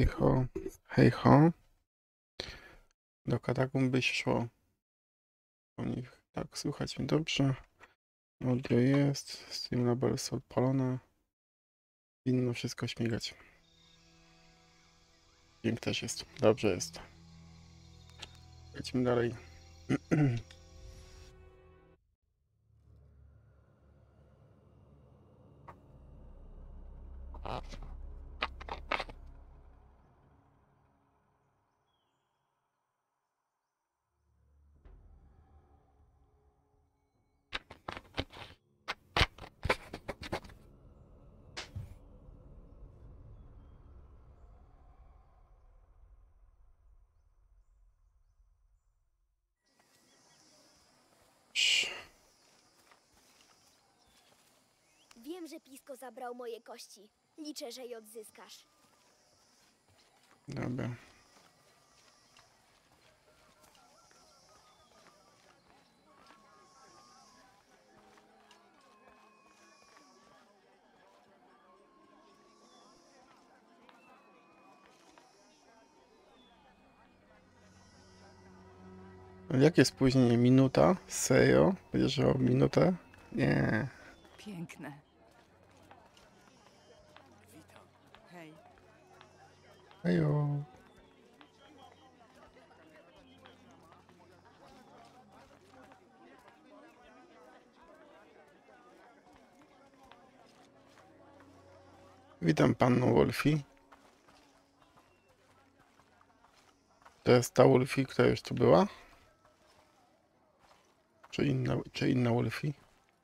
Hej ho. Do katakumb by szło. O nich tak słychać mnie dobrze. Audio jest, Streamlabel jest odpalone. Winno wszystko śmigać. Dźwięk też jest. Dobrze jest. Lecimy dalej. Wiem, że Pisko zabrał moje kości. Liczę, że je odzyskasz. Dobra. Jakie spóźnienie? Minuta? Serio? Będziesz o minutę? Nie. Piękne. Witam. Hej. Hejo. Witam panno Wolfie. To jest ta Wolfie, która już tu była? Czy inna Wolfie?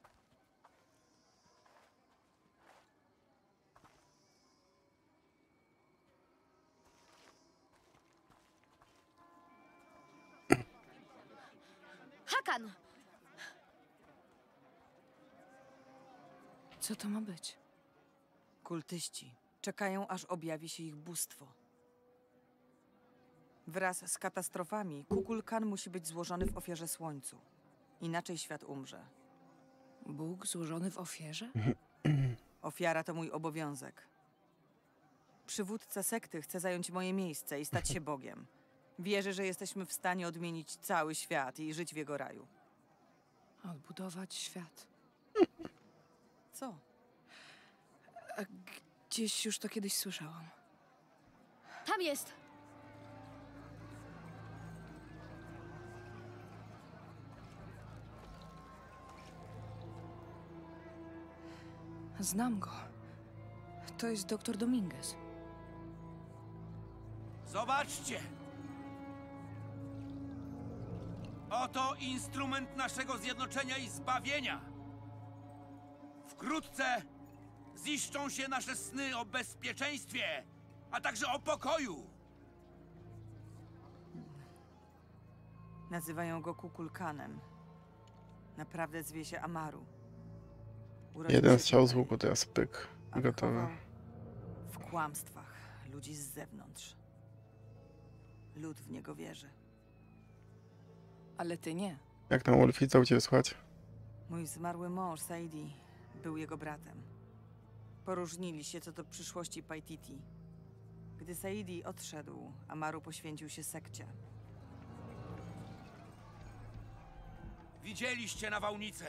Hakan! Co to ma być? Kultyści czekają, aż objawi się ich bóstwo. Wraz z katastrofami Kukulkan musi być złożony w ofierze słońcu. Inaczej świat umrze. Bóg złożony w ofierze? Ofiara to mój obowiązek. Przywódca sekty chce zająć moje miejsce i stać się Bogiem. Wierzy, że jesteśmy w stanie odmienić cały świat i żyć w jego raju. Odbudować świat. Co? A gdzieś już to kiedyś słyszałam. Tam jest! Znam go. To jest doktor Dominguez. Zobaczcie! Oto instrument naszego zjednoczenia i zbawienia. Wkrótce ziszczą się nasze sny o bezpieczeństwie, a także o pokoju. Nazywają go Kukulkanem. Naprawdę zwie się Amaru. Jeden strzał z łuku, teraz pyk. a Gotowe. wychował w kłamstwach ludzi z zewnątrz. Lud w niego wierzy. Ale ty nie. Jak tam Wolfie, co u ciebie słychać? Mój zmarły mąż, Saidi, był jego bratem. Poróżnili się co do przyszłości Paititi. Gdy Saidi odszedł, Amaru poświęcił się sekcie. Widzieliście nawałnicę.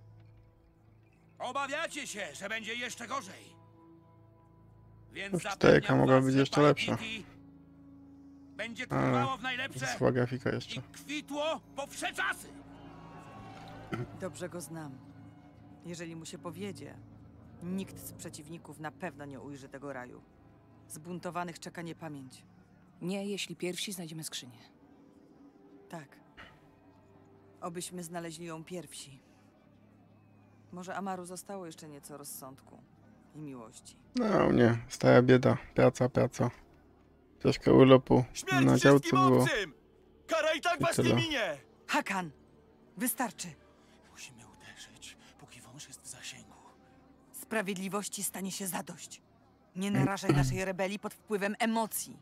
Obawiacie się, że będzie jeszcze gorzej. Więc Już zapewniam czterka mogła was, być że jeszcze lepsza. Paititi będzie trwało w najlepsze Słaga fika jeszcze. i kwitło po wsze czasy. Dobrze go znam. Jeżeli mu się powiedzie, nikt z przeciwników na pewno nie ujrzy tego raju. Zbuntowanych czeka niepamięć. Nie, jeśli pierwsi znajdziemy skrzynię. Tak. Obyśmy znaleźli ją pierwsi. Może Amaru zostało jeszcze nieco rozsądku i miłości. No nie, stara bieda. Praca. Troszkę urlopu Śmierć na działce wszystkim było. obcym! Kara i tak I was nie tyle. minie! Hakan! Wystarczy! Musimy uderzyć, póki wąż jest w zasięgu. Sprawiedliwości stanie się zadość. Nie narażaj naszej rebelii pod wpływem emocji.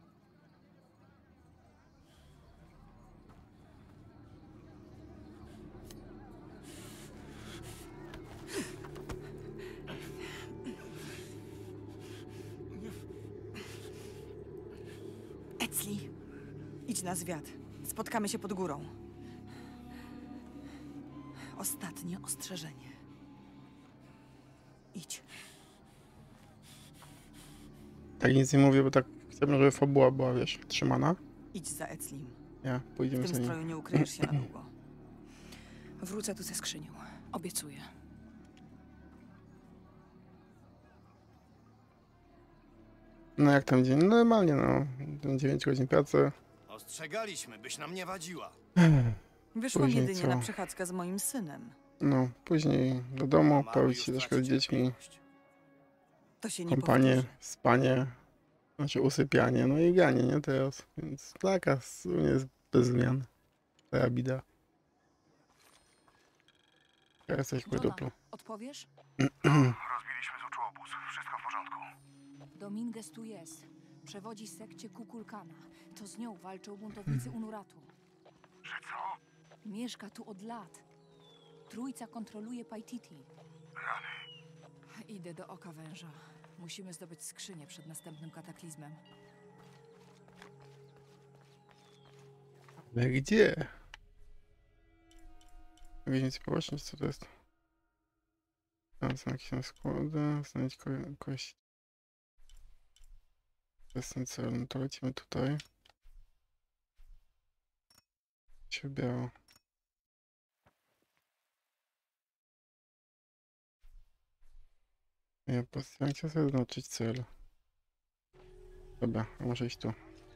Sli, idź na zwiat. Spotkamy się pod górą. Ostatnie ostrzeżenie. Idź. Tak nic nie mówię, bo tak chciałbym, żeby fabuła była, wiesz, trzymana. Idź za Eclim. Ja, W pójdziemy tym za nim. stroju nie ukryjesz się na długo. Wrócę tu ze skrzynią. Obiecuję. No jak tam dzień? Normalnie, no. 9 godzin pracy. Ostrzegaliśmy, byś nam nie wadziła. Wyszłam Później jedynie co? na przechadzkę z moim synem. No, później do domu, Mały bawić już się troszkę z traci dziećmi, cierpliwość. To się nie kąpanie, powtórzy. spanie, znaczy usypianie, no i granie, nie teraz. Więc taka w sumie jest bez zmian. Ta bida. Ja jesteś kłęduplu. Odpowiesz? Rozbiliśmy z oczu obóz. Wszystko w porządku. Dominguez tu jest. Przewodzi sekcie Kukulkana. To z nią walczą buntownicy Unuratu. Że co? Mieszka tu od lat. Trójca kontroluje Paititi. Rany. Idę do Oka Węża. Musimy zdobyć skrzynię przed następnym kataklizmem. Ale gdzie? Więcej poboczne, co to jest? Tam są jakieś tam składy, znaleźć kość. To jest ten cel, no to lecimy tutaj. Się biało. Ja postaram się zaznaczyć cel. Dobra, a może iść tu.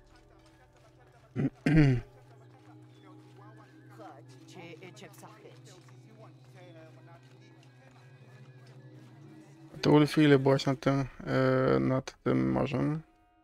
To Ulfi, ile byłaś nad tym morzem?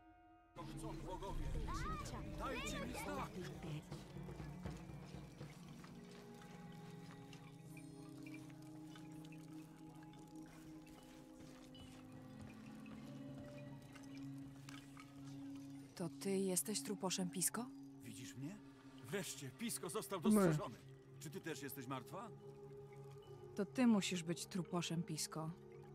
To ty jesteś truposzem Pisko? Widzisz mnie? Wreszcie, Pisko został No. dostrzeżony. Czy ty też jesteś martwa? To ty musisz być truposzem Pisko.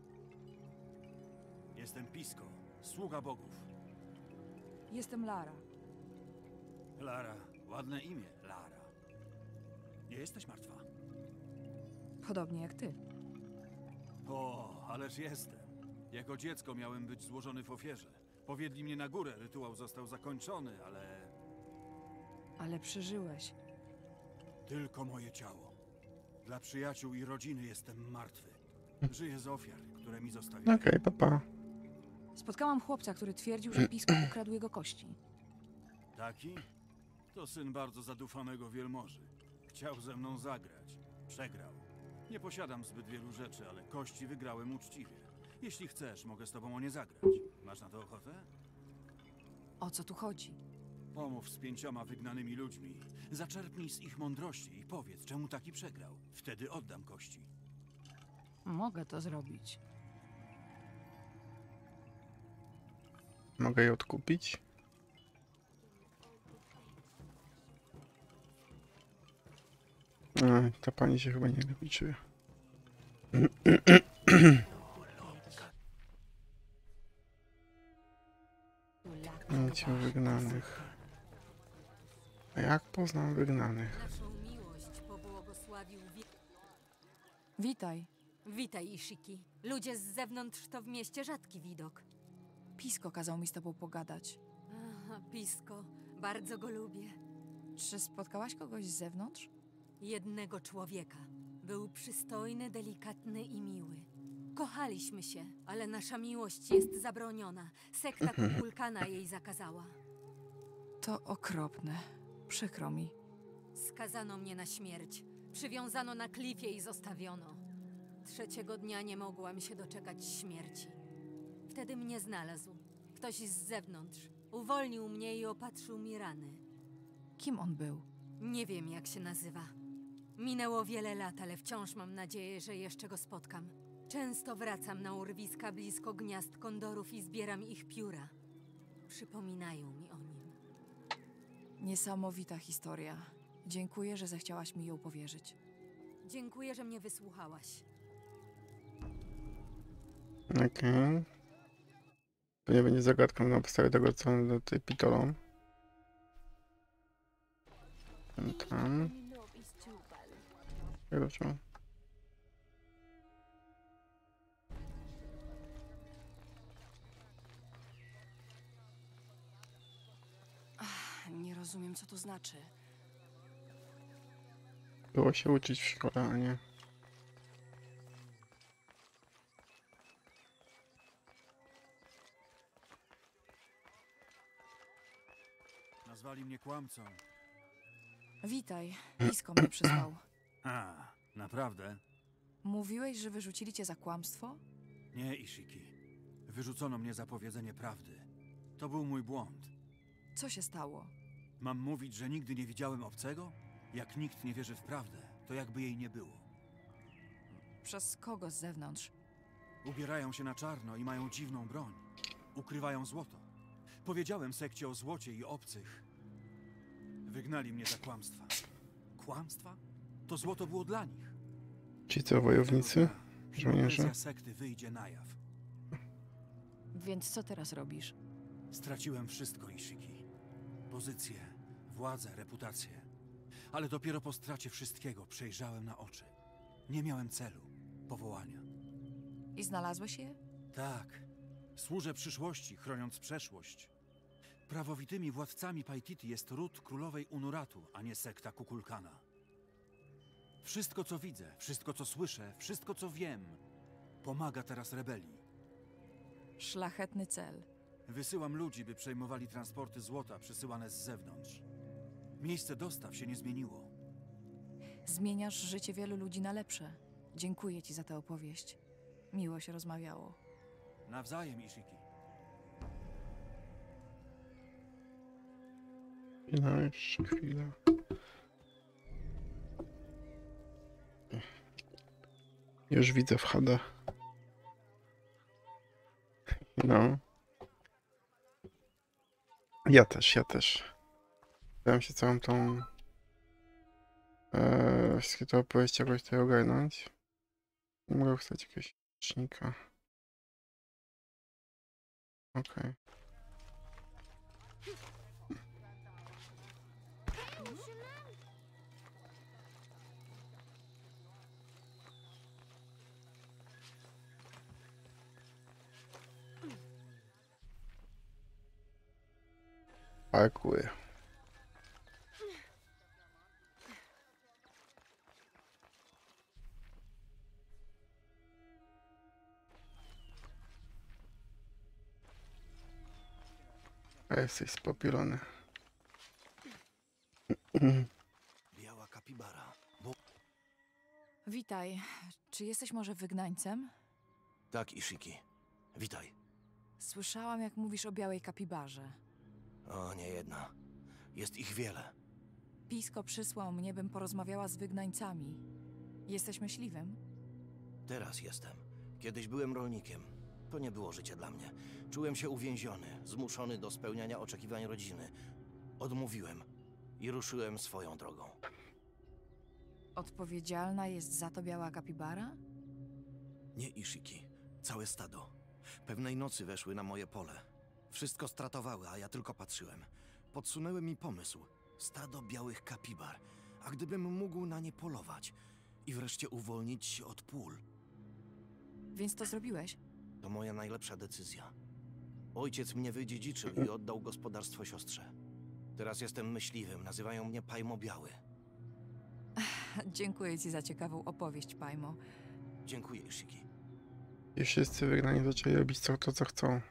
Jestem Pisko, sługa bogów. Jestem Lara. Lara, ładne imię, Lara. Nie jesteś martwa? Podobnie jak ty. O, ależ jestem. Jako dziecko miałem być złożony w ofierze. Powiedzieli mnie na górę, rytuał został zakończony, ale Ale przeżyłeś. tylko moje ciało. Dla przyjaciół i rodziny jestem martwy. Żyję z ofiar, które mi zostawili. Okej, papa. Spotkałam chłopca, który twierdził, że Pisko ukradł jego kości. Taki? To syn bardzo zadufanego wielmoży. Chciał ze mną zagrać. Przegrał. Nie posiadam zbyt wielu rzeczy, ale kości wygrałem uczciwie. Jeśli chcesz, mogę z tobą o nie zagrać. Masz na to ochotę? O co tu chodzi? Pomów z 5 wygnanymi ludźmi. Zaczerpnij z ich mądrości i powiedz, czemu taki przegrał. Wtedy oddam kości. Mogę to zrobić. Mogę je odkupić? Ta pani się chyba nie liczy. Cię wygnanych. A jak poznam wygnanych? Naszą miłość pobłogosławił Witaj. Witaj, Ishiki. Ludzie z zewnątrz to w mieście rzadki widok. Pisko kazał mi z tobą pogadać. Aha, Pisko, bardzo go lubię. Czy spotkałaś kogoś z zewnątrz? Jednego człowieka. Był przystojny, delikatny i miły. Kochaliśmy się, ale nasza miłość jest zabroniona. Sekta Kukulkana jej zakazała. To okropne. Przykro mi. Skazano mnie na śmierć. Przywiązano na klifie i zostawiono. 3. dnia nie mogłam się doczekać śmierci. Wtedy mnie znalazł. Ktoś z zewnątrz. Uwolnił mnie i opatrzył mi rany. Kim on był? Nie wiem, jak się nazywa. Minęło wiele lat, ale wciąż mam nadzieję, że jeszcze go spotkam. Często wracam na urwiska blisko gniazd kondorów i zbieram ich pióra. Przypominają mi o nim. Niesamowita historia. Dziękuję, że zechciałaś mi ją powierzyć. Dziękuję, że mnie wysłuchałaś. Okej. To nie będzie zagadką na podstawie tego, co do tej pitolą. Tam. Jak dobrze. Nie rozumiem, co to znaczy. Było się uczyć w szkole, a nie. Nazwali mnie kłamcą. Witaj, Pisko mnie przysłał. A, naprawdę? Mówiłeś, że wyrzucili cię za kłamstwo? Nie, Ishiki. Wyrzucono mnie za powiedzenie prawdy. To był mój błąd. Co się stało? Mam mówić, że nigdy nie widziałem obcego? Jak nikt nie wierzy w prawdę, to jakby jej nie było. Przez kogo z zewnątrz? Ubierają się na czarno i mają dziwną broń. Ukrywają złoto. Powiedziałem sekcie o złocie i obcych. Wygnali mnie za kłamstwa. Kłamstwa? To złoto było dla nich. Ci co, wojownicy? Żołnierze? Hipokryzja sekty wyjdzie na jaw. Więc co teraz robisz? Straciłem wszystko, Ishiki. Pozycję, władzę, reputację. Ale dopiero po stracie wszystkiego przejrzałem na oczy. Nie miałem celu, powołania. I znalazłeś je? Tak. Służę przyszłości, chroniąc przeszłość. Prawowitymi władcami Paititi jest ród królowej Unuratu, a nie sekta Kukulkana. Wszystko, co widzę, wszystko, co słyszę, wszystko, co wiem, pomaga teraz rebelii. Szlachetny cel. Wysyłam ludzi, by przejmowali transporty złota przysyłane z zewnątrz. Miejsce dostaw się nie zmieniło. Zmieniasz życie wielu ludzi na lepsze. Dziękuję ci za tę opowieść. Miło się rozmawiało. Nawzajem, Ishiki. Chwila, jeszcze chwila. Już widzę w HD. No. Ja też. Staram się całą tą... wszystkie te opowieści jakoś tutaj ogarnąć. Nie mogę wstać jakiegoś licznika. Okej. Parkuję. A jesteś spopielony. Biała kapibara. Witaj. Czy jesteś może wygnańcem? Tak, Ishiki. Witaj. Słyszałam, jak mówisz o białej kapibarze. O, nie jedna. Jest ich wiele. Pisko przysłał mnie, bym porozmawiała z wygnańcami. Jesteś myśliwym? Teraz jestem. Kiedyś byłem rolnikiem. To nie było życie dla mnie. Czułem się uwięziony, zmuszony do spełniania oczekiwań rodziny. Odmówiłem i ruszyłem swoją drogą. Odpowiedzialna jest za to biała kapibara? Nie, Ishiki. Całe stado. Pewnej nocy weszły na moje pole. Wszystko stratowały, a ja tylko patrzyłem. Podsunęły mi pomysł. Stado białych kapibar. A gdybym mógł na nie polować i wreszcie uwolnić się od pól. Więc to zrobiłeś? To moja najlepsza decyzja. Ojciec mnie wydziedziczył i oddał gospodarstwo siostrze. Teraz jestem myśliwym, nazywają mnie Paimo Biały. Dziękuję ci za ciekawą opowieść, Paimo. Dziękuję, Ishiki. I wszyscy wygnani zaczęli robić to, co chcą.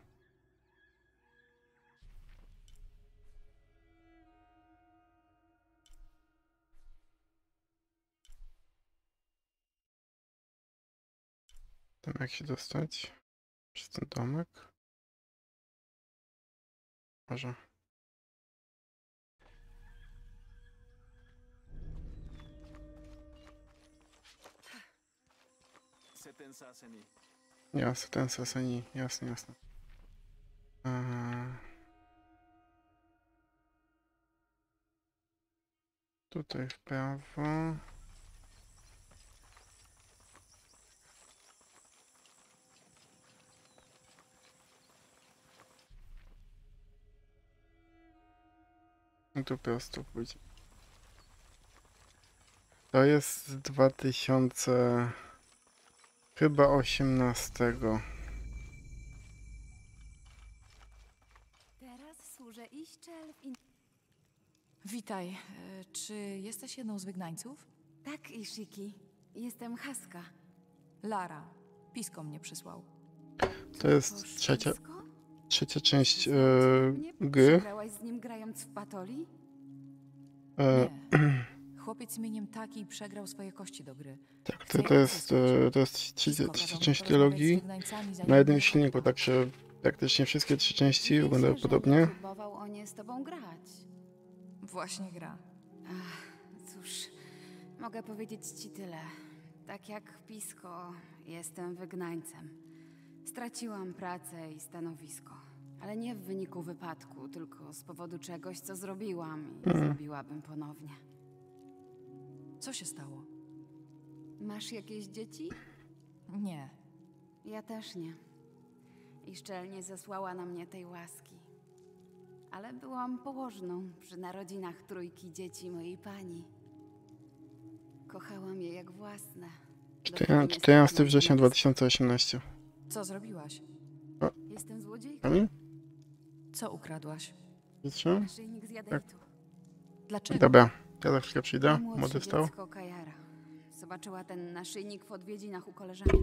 Tam jak się dostać? Przez ten domek? Może. Jasne, ten saseni. Jasne. Tutaj w prawo. I tu prosto pójdzie. To jest z 2000... chyba 18. Teraz służę Iszczel w Witaj. Czy jesteś jedną z wygnańców? Tak, Ishiki. Jestem Haska. Lara. Pisko mnie przysłał. To jest trzecia część Nie gry. przegrałaś z nim grając w Patoli? E, Nie. Chłopiec imieniem Taki przegrał swoje kości do gry. tak, Chcę to je jest, odzyskać. to jest trzecia Pisko kazał mi część porozmawiać z trilogii. wygnańcami, zanim Na jednym mnie silniku, spotkał. także praktycznie wszystkie 3 części Wierzę, wyglądają że podobnie. nie próbował o nie z tobą grać. Właśnie gra. Cóż, mogę powiedzieć ci tyle. Tak jak Pisko, jestem wygnańcem. Straciłam pracę i stanowisko. Ale nie w wyniku wypadku, tylko z powodu czegoś, co zrobiłam i zrobiłabym ponownie. Co się stało? Masz jakieś dzieci? Nie. Ja też nie. I szczelnie zesłała na mnie tej łaski. Ale byłam położną przy narodzinach trójki dzieci mojej pani. Kochałam je jak własne. Dopóki nie 14 stałam września na 2018. Co zrobiłaś? Jestem złodziejką. Kamil? Co ukradłaś? Wiecie? Naszyjnik z jadeitu. Dlaczego? Dobra, ja za chwilę przyjdę. Młodsze Młody wstał. dziecko Kajara. Zobaczyła ten naszyjnik w odwiedzinach u koleżanki.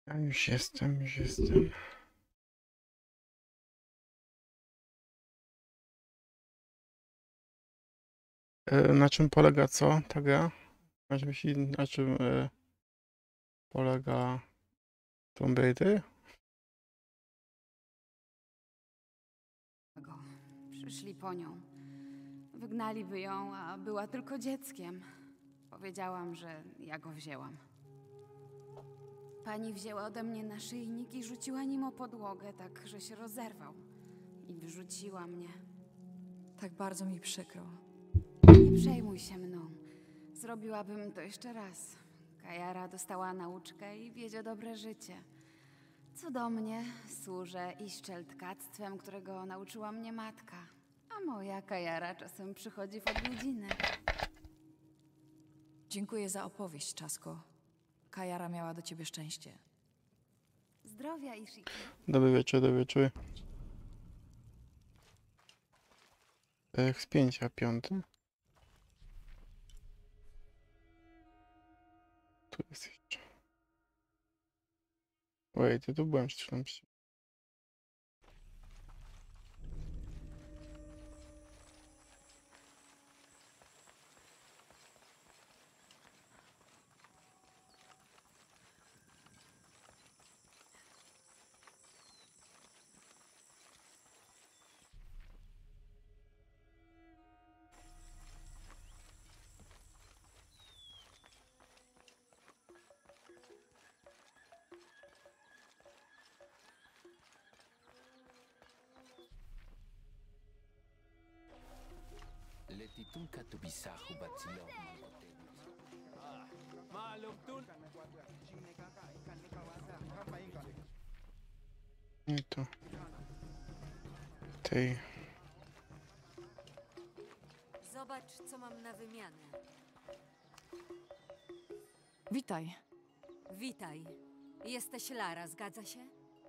Ja już jestem, już jestem. Na czym polega co ta gra? Na czym polega Tomb Raider? Przyszli po nią. Wygnaliby ją, a była tylko dzieckiem. Powiedziałam, że ja go wzięłam. Pani wzięła ode mnie naszyjnik i rzuciła nim o podłogę, tak że się rozerwał. I wyrzuciła mnie. Tak bardzo mi przykro. Nie przejmuj się mną. Zrobiłabym to jeszcze raz. Kajara dostała nauczkę i wiedzie dobre życie. Co do mnie, służę i szczeltkactwem, którego nauczyła mnie matka. A moja Kajara czasem przychodzi w odwiedziny. Dziękuję za opowieść, Czasko. Kajara miała do ciebie szczęście. Zdrowia, Ishiki. Dobry wieczór, dobry wieczór. Spięcia 5. Tu jest jeszcze. Ojej, ty tu byłem przed chwilą. Nie to. Tej. Zobacz, co mam na wymianę. Witaj. Witaj. Jesteś Lara, zgadza się?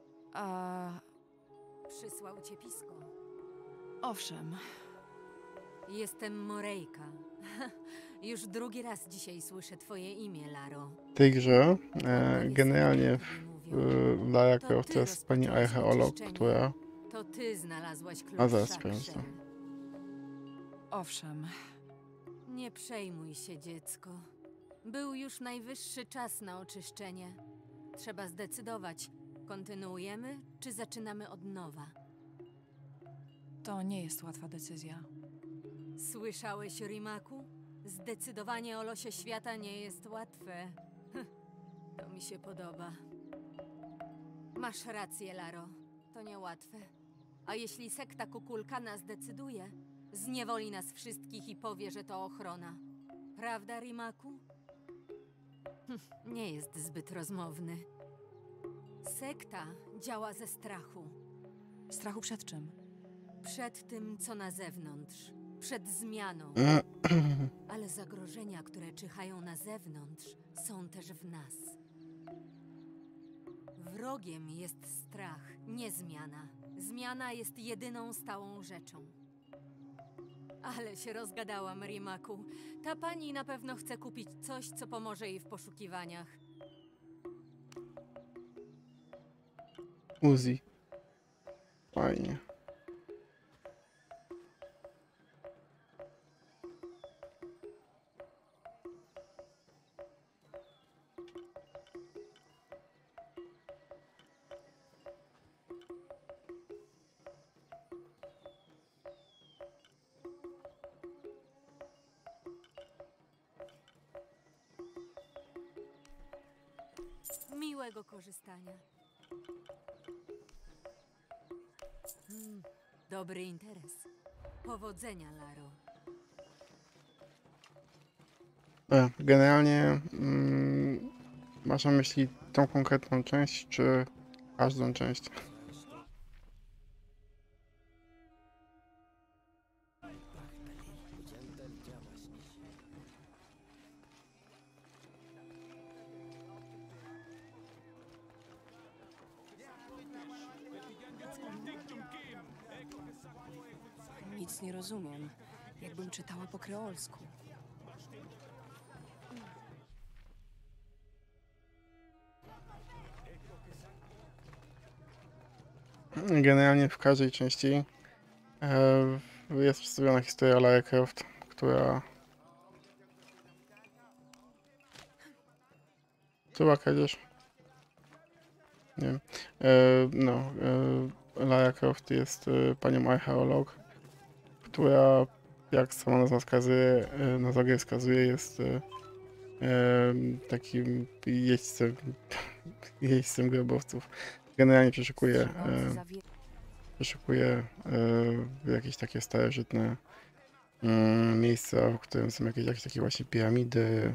Przysłał cię Pisko. Owszem. Jestem Morejka. Już drugi raz dzisiaj słyszę twoje imię, Laro. W tej grze Odkąd generalnie jestem, Lara To Croft ty to jest pani rozpocząłeś archeolog, oczyszczenie. która... To ty znalazłaś klucz A zaraz Shakshel. sprawdzę. Owszem. Nie przejmuj się, dziecko. Był już najwyższy czas na oczyszczenie. Trzeba zdecydować, kontynuujemy, czy zaczynamy od nowa. To nie jest łatwa decyzja. Słyszałeś, Rimaku? Zdecydowanie o losie świata nie jest łatwe. To mi się podoba. Masz rację, Laro. To niełatwe. A jeśli sekta Kukulkana zdecyduje, zniewoli nas wszystkich i powie, że to ochrona. Prawda, Rimaku? Nie jest zbyt rozmowny. Sekta działa ze strachu. Strachu przed czym? Przed tym, co na zewnątrz. Przed zmianą. Ale zagrożenia, które czyhają na zewnątrz, są też w nas. Wrogiem jest strach, nie zmiana. Zmiana jest jedyną stałą rzeczą. Ale się rozgadałam, Rimaku. Ta pani na pewno chce kupić coś, co pomoże jej w poszukiwaniach. Uzi. Fajnie. Miłego korzystania. Dobry interes. Powodzenia, Laro. Generalnie masz na myśli tą konkretną część, czy każdą część? Nic nie rozumiem. Jakbym czytała po kreolsku. Generalnie w każdej części jest przedstawiona historia Lara Croft, która... To była kradzież? Nie wiem. Lara Croft jest panią archeolog, która, jak sama nazwa wskazuje, jest takim jeźdźcem grobowców. Generalnie przeszukuje jakieś takie starożytne miejsca, w którym są jakieś takie właśnie piramidy,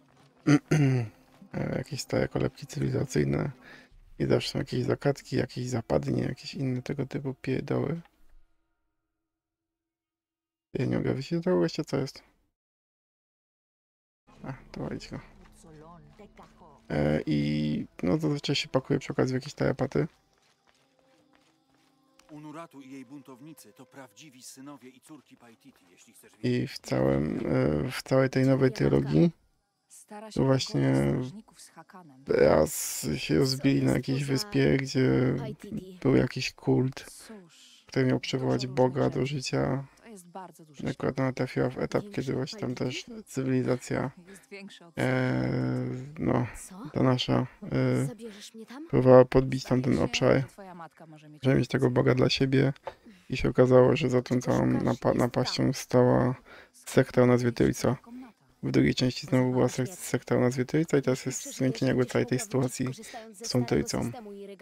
jakieś stare kolebki cywilizacyjne i zawsze są jakieś zagadki, jakieś zapadnie, jakieś inne tego typu pierdoły. Ja nie mogę wyjść do tego gościa, co jest? A, to walić go. I no zazwyczaj się pakuje przy okazji w jakieś tarapaty. Unuratu i jej buntownicy to prawdziwi synowie i córki Paititi, jeśli chcesz I wiedzieć. w całej tej nowej trylogii Stara się to właśnie pogodzić strażników z Hakanem. raz się rozbili na jakiejś wyspie, gdzie Paititi. był jakiś kult, Cóż, który miał przywołać dużo Boga różnych do rzeczy. życia. To jest bardzo duży Akurat ona trafiła w etap, kiedy właśnie tam też cywilizacja, świat. Jest większy od no, Co? ta nasza, Zabierzesz mnie tam? próbowała podbić tamten Zdaje się, obszar, że twoja matka może mieć żeby mieć tego Boga dla siebie. I się okazało, że za tą całą napaścią stała sekta o nazwie Trójca. komnata. W drugiej części znowu była sekta o nazwie Trójca i teraz jest zwieńczenie jakby całej tej sytuacji z tą Trójcą.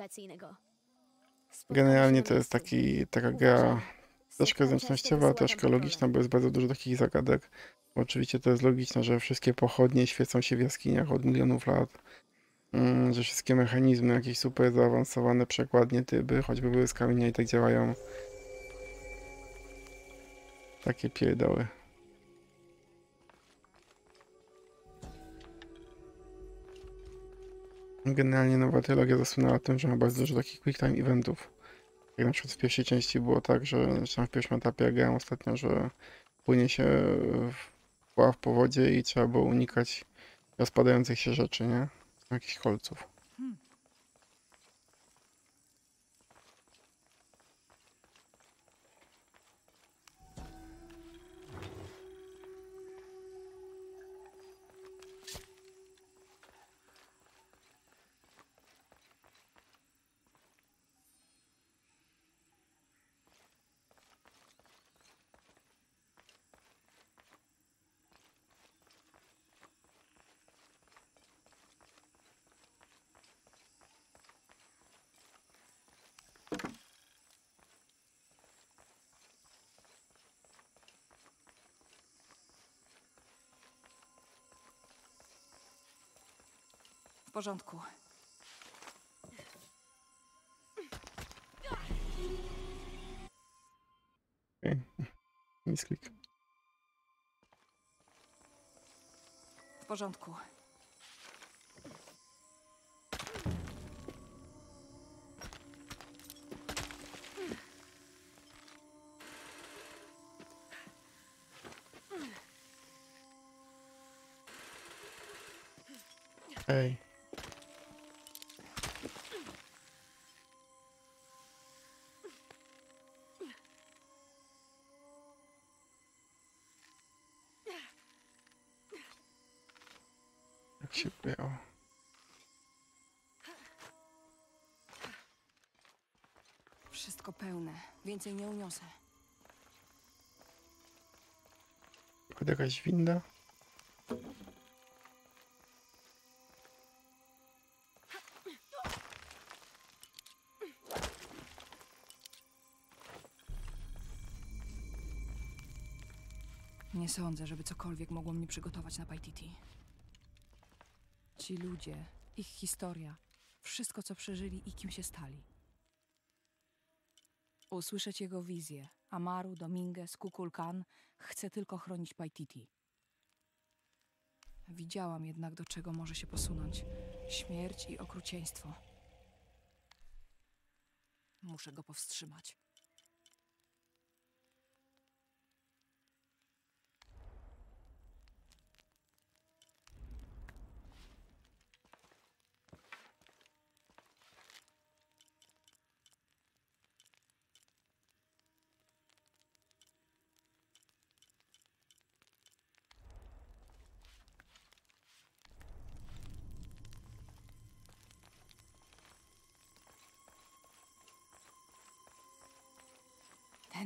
Generalnie to jest taka gra troszkę zręcznościowa, troszkę logiczna, bo jest bardzo dużo takich zagadek. Oczywiście to jest logiczne, że wszystkie pochodnie świecą się w jaskiniach od milionów lat, że wszystkie mechanizmy, jakieś super zaawansowane przekładnie, tyby, choćby były z kamienia i tak działają. Takie pierdoły. Generalnie nowa trylogia zasłynęła tym, że ma bardzo dużo takich quick time eventów. Jak na przykład w pierwszej części było tak, że tam w pierwszym etapie ja grałem ostatnio, że płynie się po wodzie i trzeba było unikać rozpadających się rzeczy, nie? Jakichś kolców. W porządku. Okej. Misklik. W porządku. Ej. Jak się było? Wszystko pełne. Więcej nie uniosę. Pod jakaś winda? Nie sądzę, żeby cokolwiek mogło mnie przygotować na Paititi. Ci ludzie, ich historia, wszystko co przeżyli i kim się stali. Usłyszeć jego wizję. Amaru, Dominguez, Kukulkan chce tylko chronić Paititi. Widziałam jednak, do czego może się posunąć. Śmierć i okrucieństwo. Muszę go powstrzymać.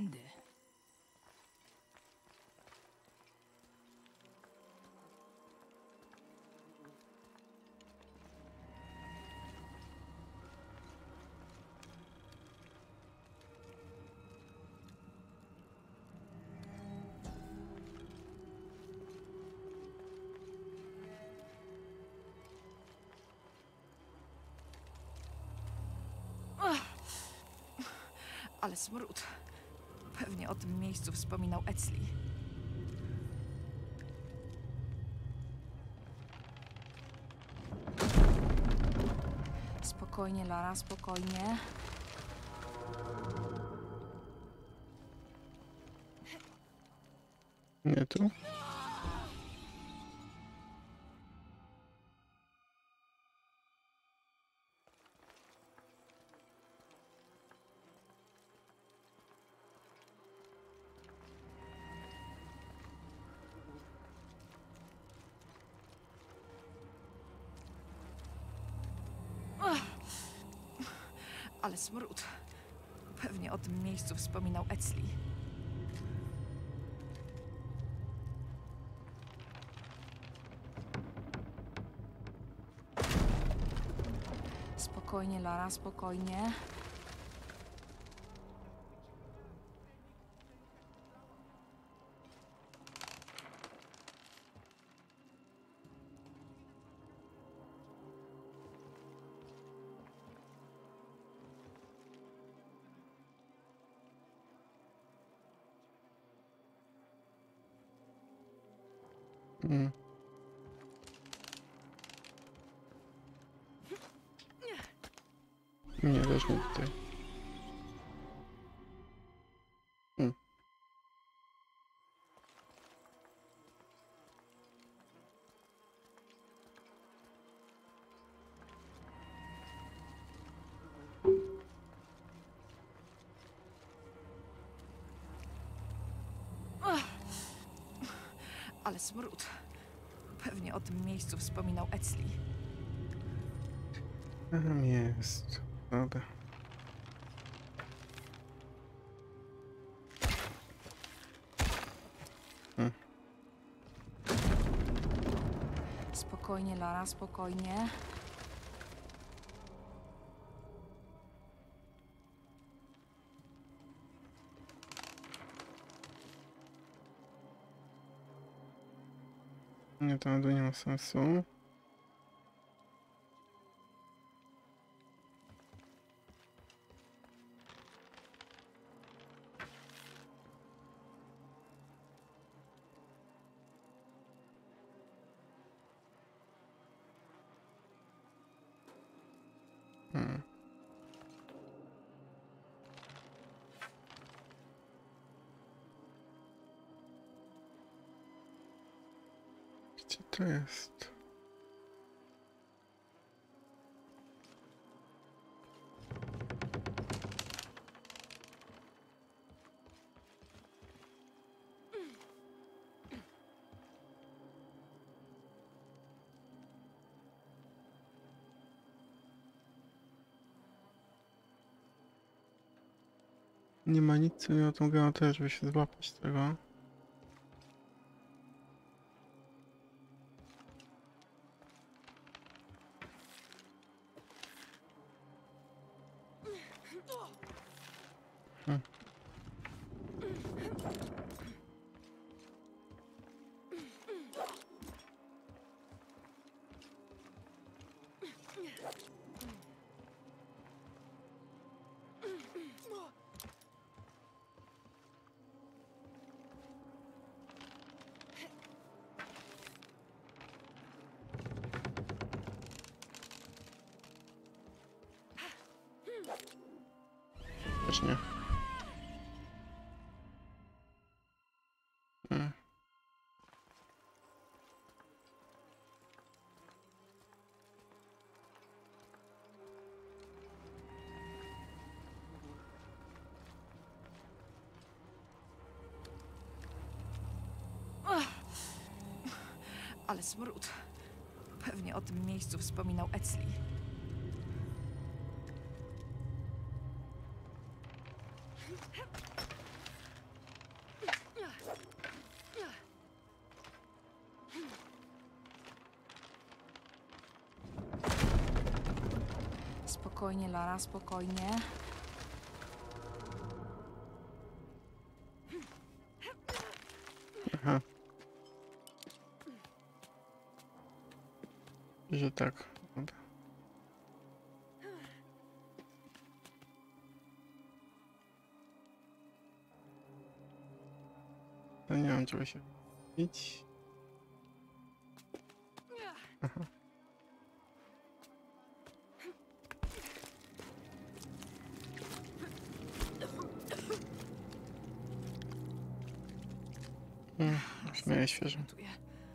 Tędy. Ale smród. Pewnie o tym miejscu wspominał Etzli. Spokojnie, Lara, spokojnie. Nie tu? Ale smród. Pewnie o tym miejscu wspominał Etzli. Spokojnie, Lara, spokojnie. Mm. Nie, też nie tutaj. Ale smród. Pewnie o tym miejscu wspominał Etzli. Tam jest. Dobra. Spokojnie, Lara, spokojnie. Nie, to nie ma sensu. Gdzie to jest? Nie ma nic, co mi o tą grę też, żeby się złapać tego. Też nie. Ale smród. Pewnie o tym miejscu wspominał Etzli. Spokojnie, Lara, spokojnie. Aha. Że tak. Dobra. No nie mam czego się bić. Aha. W miarę świeżo. Czuję.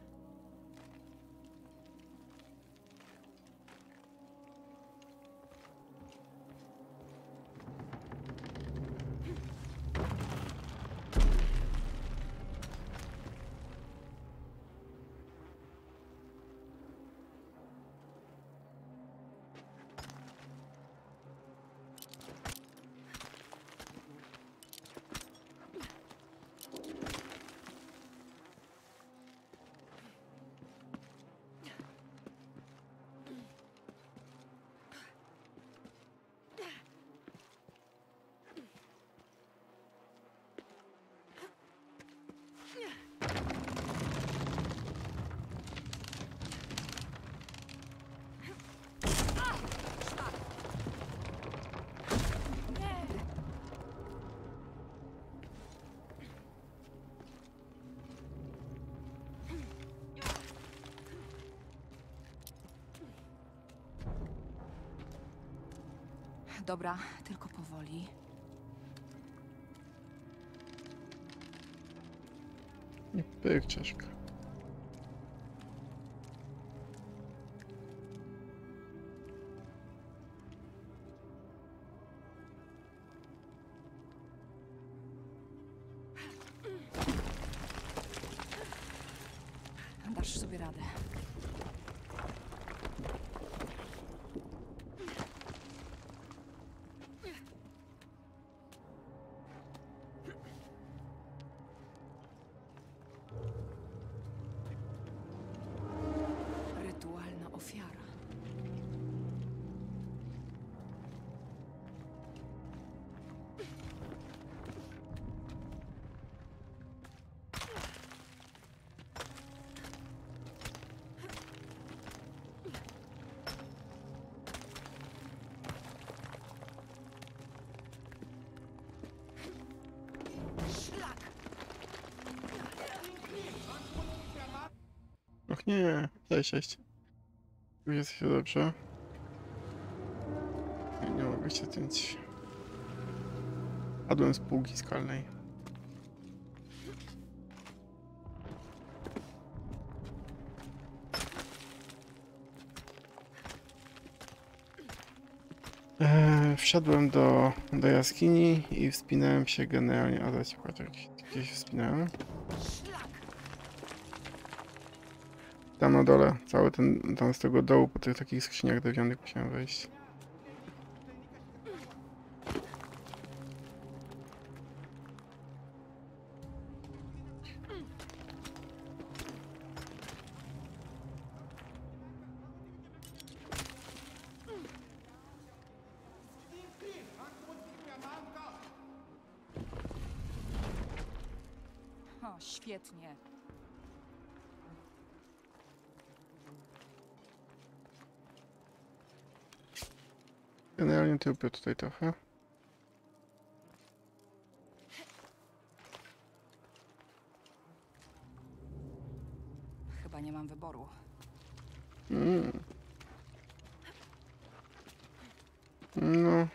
Dobra, tylko powoli. I pyk, czaszka. Dasz sobie radę. Rytualna ofiara. Och nie, cześć. Już jest się dobrze. Nie mogę się ciąć. Padłem z półki skalnej. Wszedłem do jaskini i wspinałem się generalnie. A dać gdzieś wspinałem. Tam na dole, cały ten, tam z tego dołu, po tych takich skrzyniach drewnianych musiałem wejść. O, świetnie. Generalnie tyłpię tutaj trochę. Chyba nie mam wyboru. No.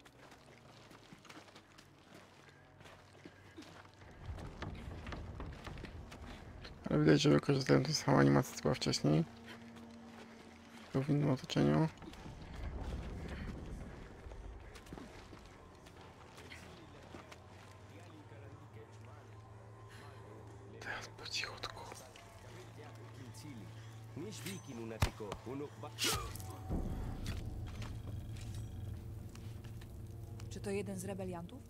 Ale widać, że wykorzystałem tę samą animację, co była wcześniej. To w innym otoczeniu. Teraz po cichutku. Czy to jeden z rebeliantów?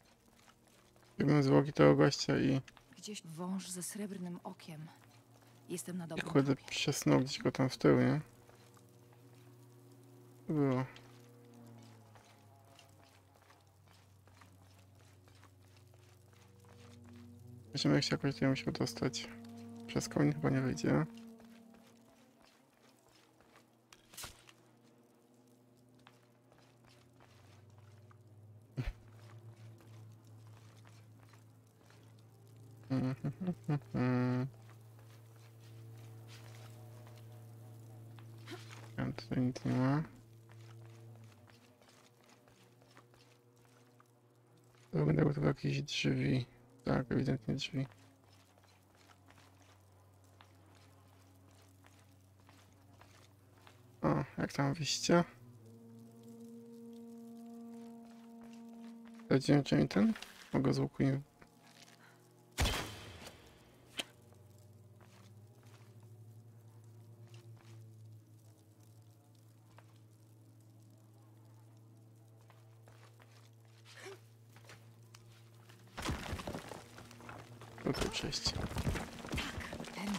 Zrobiłem zwłoki tego gościa i Gdzieś wąż ze srebrnym okiem. Jestem na dobrym Kurde, tropie. przesnął gdzieś go tam z tyłu, nie? To było. Zobaczymy, jak się jakoś tutaj musiał dostać. Przez koń chyba nie wyjdzie. Tam tutaj nic nie ma. To wygląda jakby to były jakieś drzwi. Tak, ewidentnie drzwi. O, jak tam wyjście? Zadziełem czy mi ten? Mogę z łuku nie... Tutaj przejść. Tędy.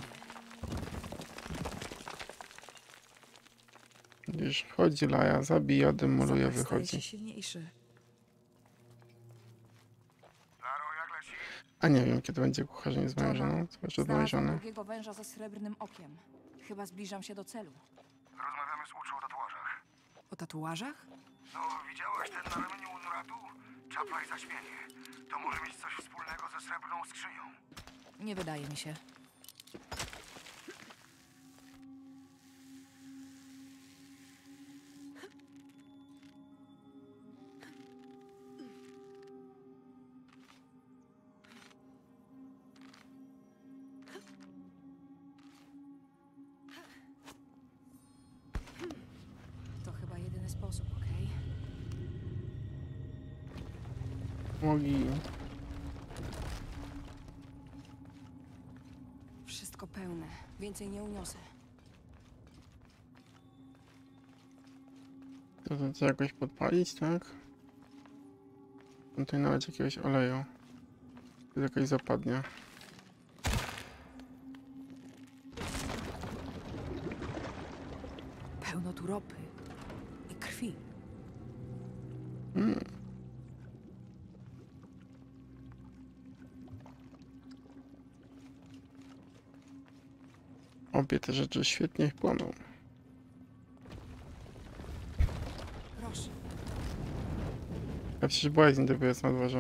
Widzisz, wchodzi Laja, zabija, demoluje, Zapach staje się wychodzi. silniejszy. Laro, jak leci? A nie wiem, kiedy będzie kucharzem z moją żoną. Zwłaszcza z mojej Znalazłam żony. drugiego węża ze srebrnym okiem. Chyba zbliżam się do celu. Rozmawiamy z Uczu o tatuażach. O tatuażach? No, widziałeś ten na ramieniu Unratu? Czapla i zaćmienie. To może mieć coś wspólnego ze srebrną skrzynią. Nie wydaje mi się. To chyba jedyny sposób, okej? Mogi. Wszystko pełne. Więcej nie uniosę. To trzeba jakoś podpalić, tak? Tutaj nawet jakiegoś oleju. To jest jakaś zapadnia. Pełno tu ropy. I krwi. Obie te rzeczy świetnie płoną. Proszę. A przecież błazin dopiero jest na dworze.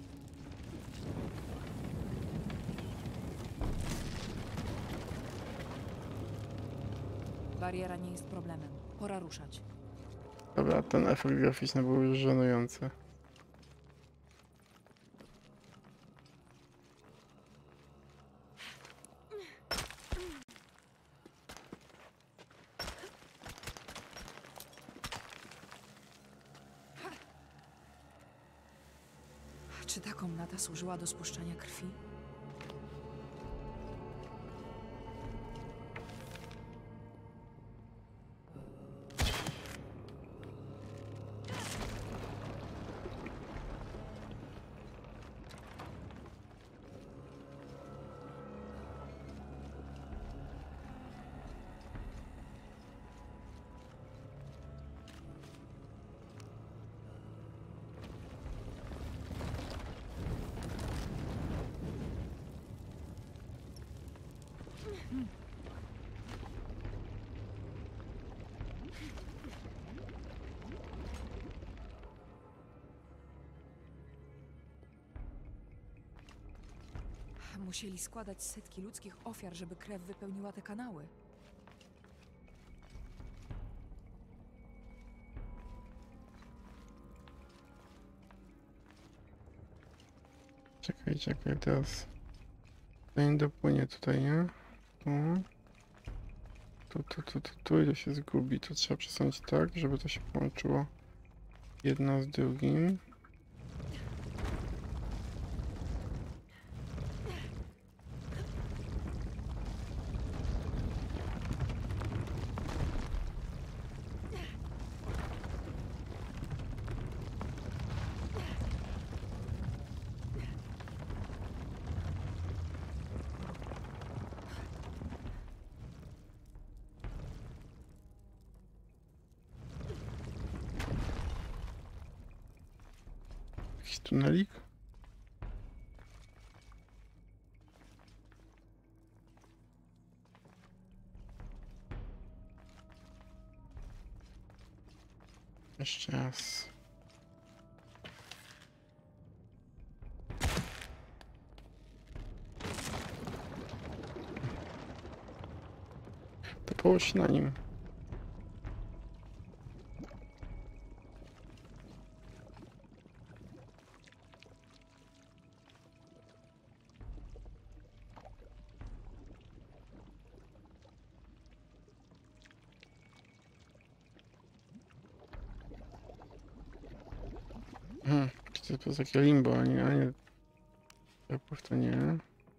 Bariera nie jest problemem. Pora ruszać. Dobra, ten efekt graficzny był już żenujący. Czy ta komnata służyła do spuszczania krwi? Musieli składać setki ludzkich ofiar, żeby krew wypełniła te kanały. Czekaj, teraz... To nie dopłynie tutaj, nie? Tu i to się zgubi. To trzeba przesunąć tak, żeby to się połączyło jedno z drugim. jakiś tunelik? Jeszcze raz. To połóż się na nim. Czy to jest takie limbo, a nie... Opów to nie.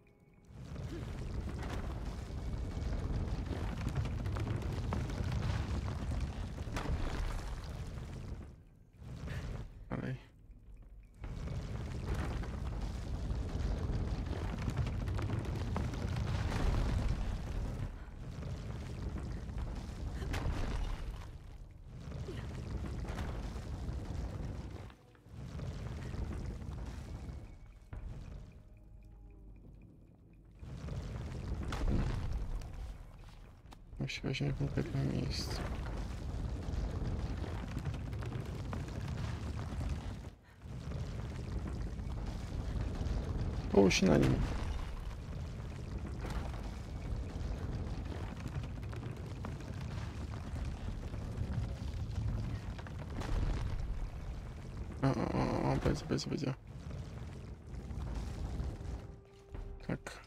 Dalej. Musi być na konkretnym miejscu. Połóż się na nim. O, będzie. Tak.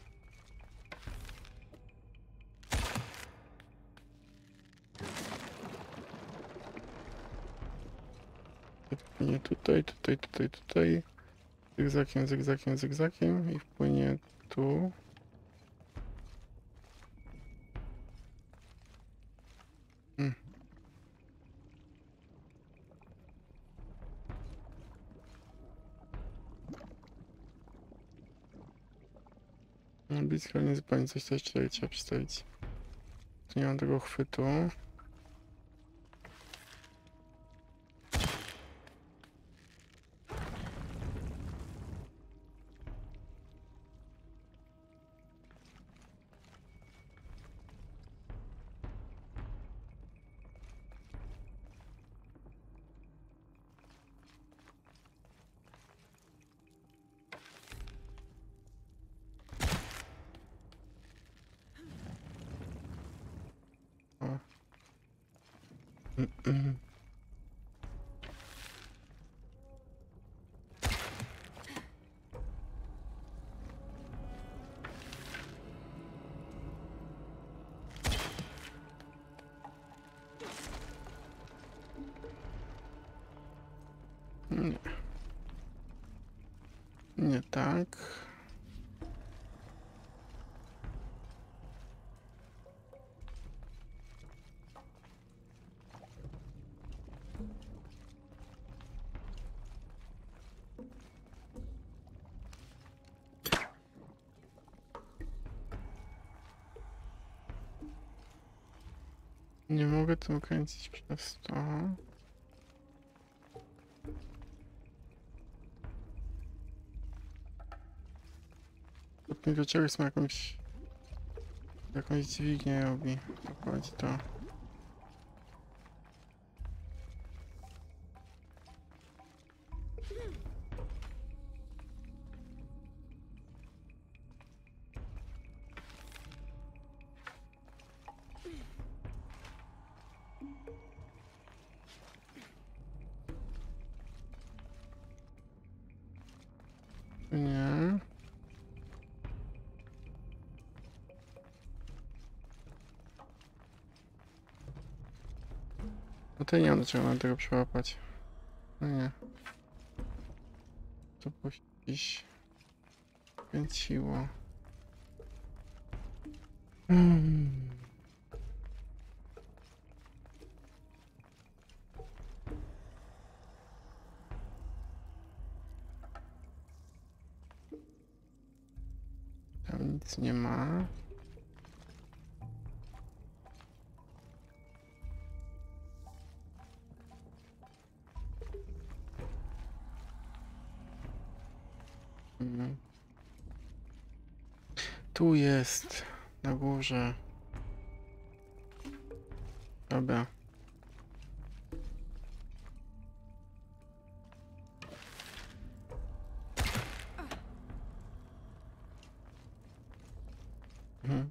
Wpłynie tutaj. Zygzakiem i wpłynie tu. Blisko, ale nie zupełnie coś tutaj trzeba przedstawić. Tu nie mam tego chwytu. Nie. Nie tak. Nie mogę tym kręcić przez to. Do czegoś ma jakąś dźwignię robi. Dokładnie to. Nie. No to nie mam do czego mam tego przełapać. No nie. To było się gdzieś kręciło. Tam nic nie ma. Mhm. Tu jest, na górze. Dobra. Mhm.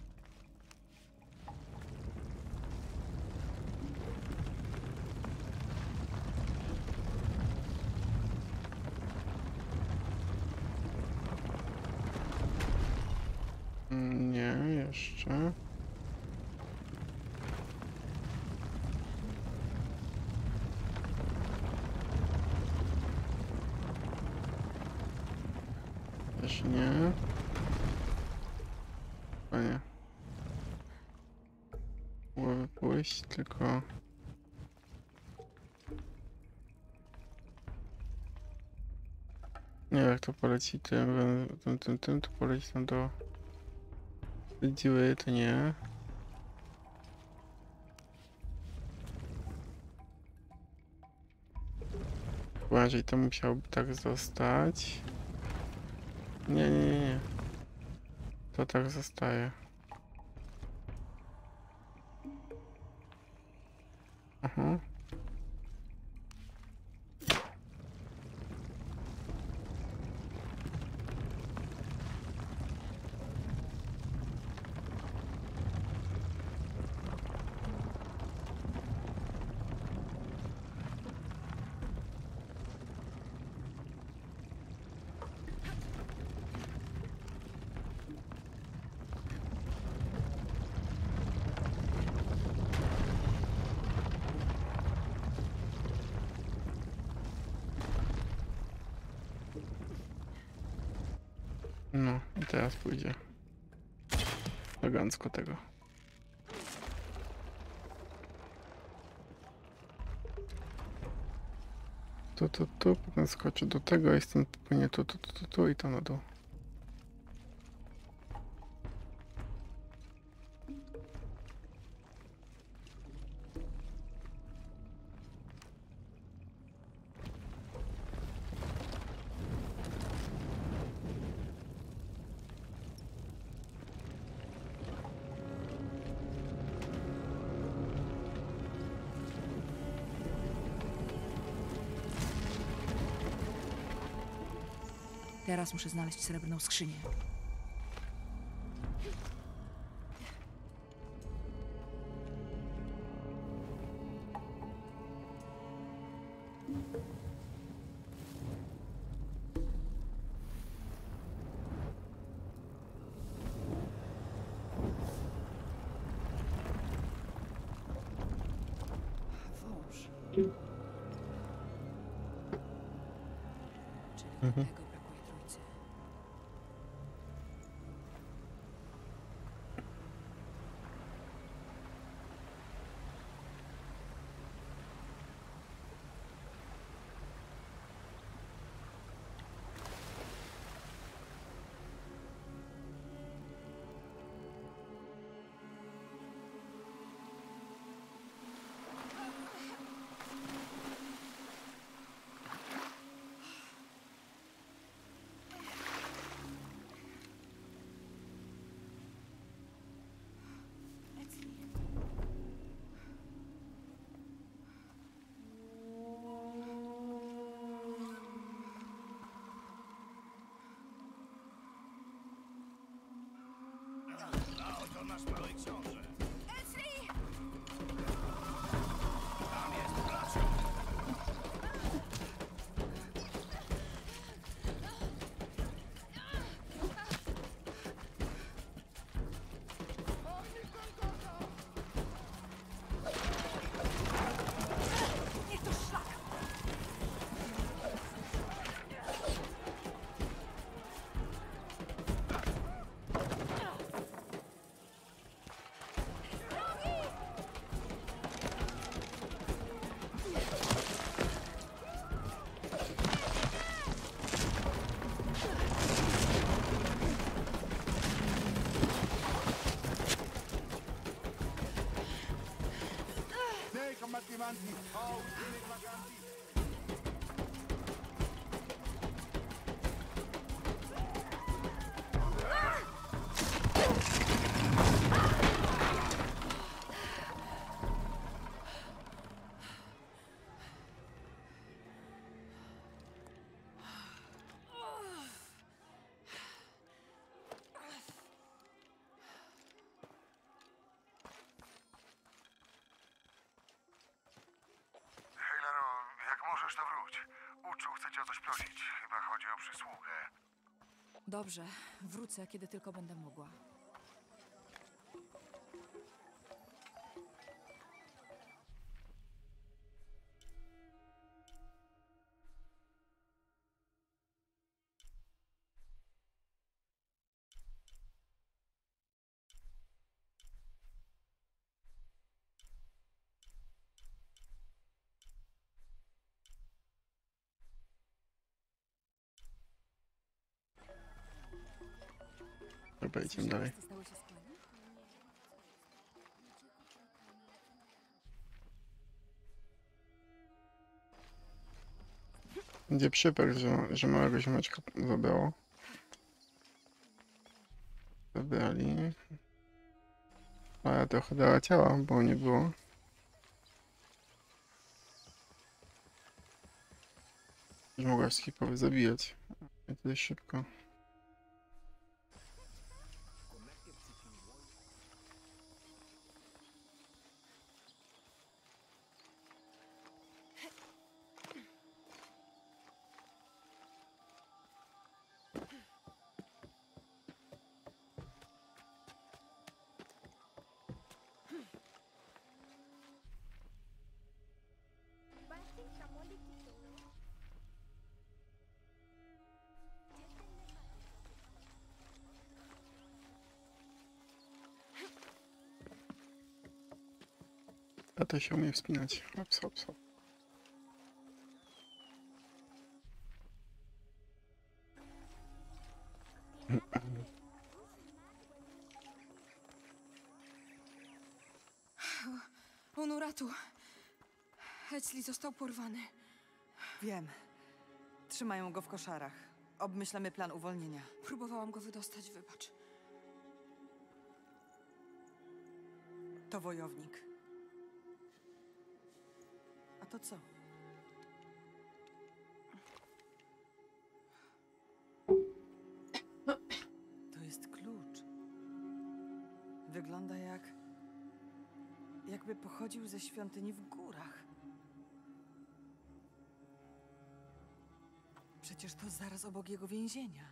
Nie, jeszcze. Też nie. Chyba nie. Mogłoby pójść, tylko... Nie, jak to poleci tym, to poleci tam do... Dziły, to nie. Chyba, jeżeli to musiałoby tak zostać. Nie, nie, nie, nie. To tak zostaje. Aha. No, i teraz pójdzie. Elegancko tego. Tu, potem skoczy do tego i stąd popłynie tu i tam na dół. Teraz muszę znaleźć srebrną skrzynię. Wąż. Czyli Mhm. tego brakuje trójcy. przysługę. Dobrze, wrócę, kiedy tylko będę mogła. Dobra, idziemy dalej. Co stało się z Connie? Będzie przypek, że małego ziomeczka zabrało. Zabrali. A ja trochę dała ciała, bo nie było. Już mogła wszystkich prawie zabijać. I to dość szybko. A to się umie wspinać. Hops, hops, hops. Unuratu! Ecli został porwany. Wiem. Trzymają go w koszarach. Obmyślamy plan uwolnienia. Próbowałam go wydostać, wybacz. To wojownik. A to co? To jest klucz. Wygląda jakby pochodził ze świątyni w górach. Przecież to zaraz obok jego więzienia.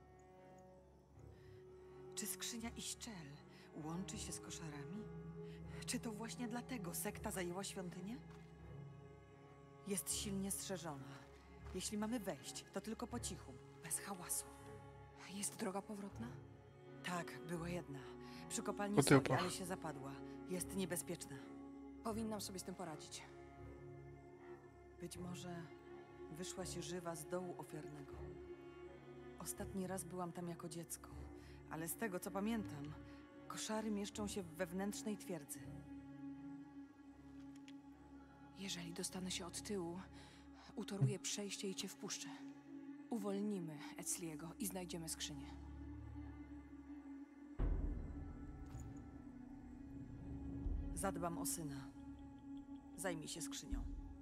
Czy skrzynia Iszczel łączy się z koszarami? Czy to właśnie dlatego sekta zajęła świątynię? Jest silnie strzeżona. Jeśli mamy wejść, to tylko po cichu, bez hałasu. Jest droga powrotna? Tak, była jedna. Przy kopalni Po soli, tyłpach. ale się zapadła. Jest niebezpieczna. Powinnam sobie z tym poradzić. Być może wyszłaś żywa z dołu ofiarnego. Ostatni raz byłam tam jako dziecko, ale z tego co pamiętam, koszary mieszczą się w wewnętrznej twierdzy. Jeżeli dostanę się od tyłu, utoruję przejście i cię wpuszczę. Uwolnimy Ecliego i znajdziemy skrzynię. Zadbam o syna. Zajmij się skrzynią.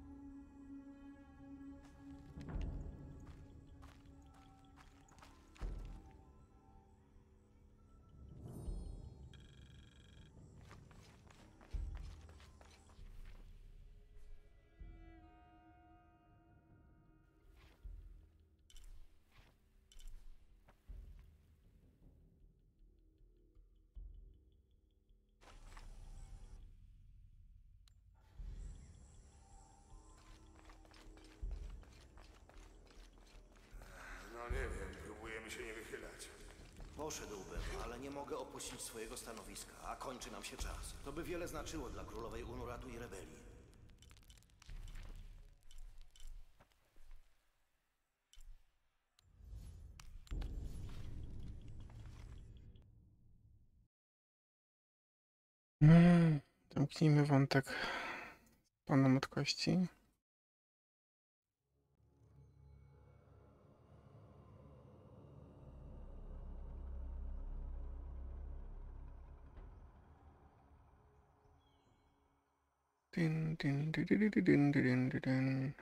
No nie wiem, próbujemy się nie wychylać. Poszedłbym, ale nie mogę opuścić swojego stanowiska, a kończy nam się czas. To by wiele znaczyło dla królowej Unuratu i rebelii. Zamknijmy wątek z panem od kości. Din, din, din, din, din, din, din, din.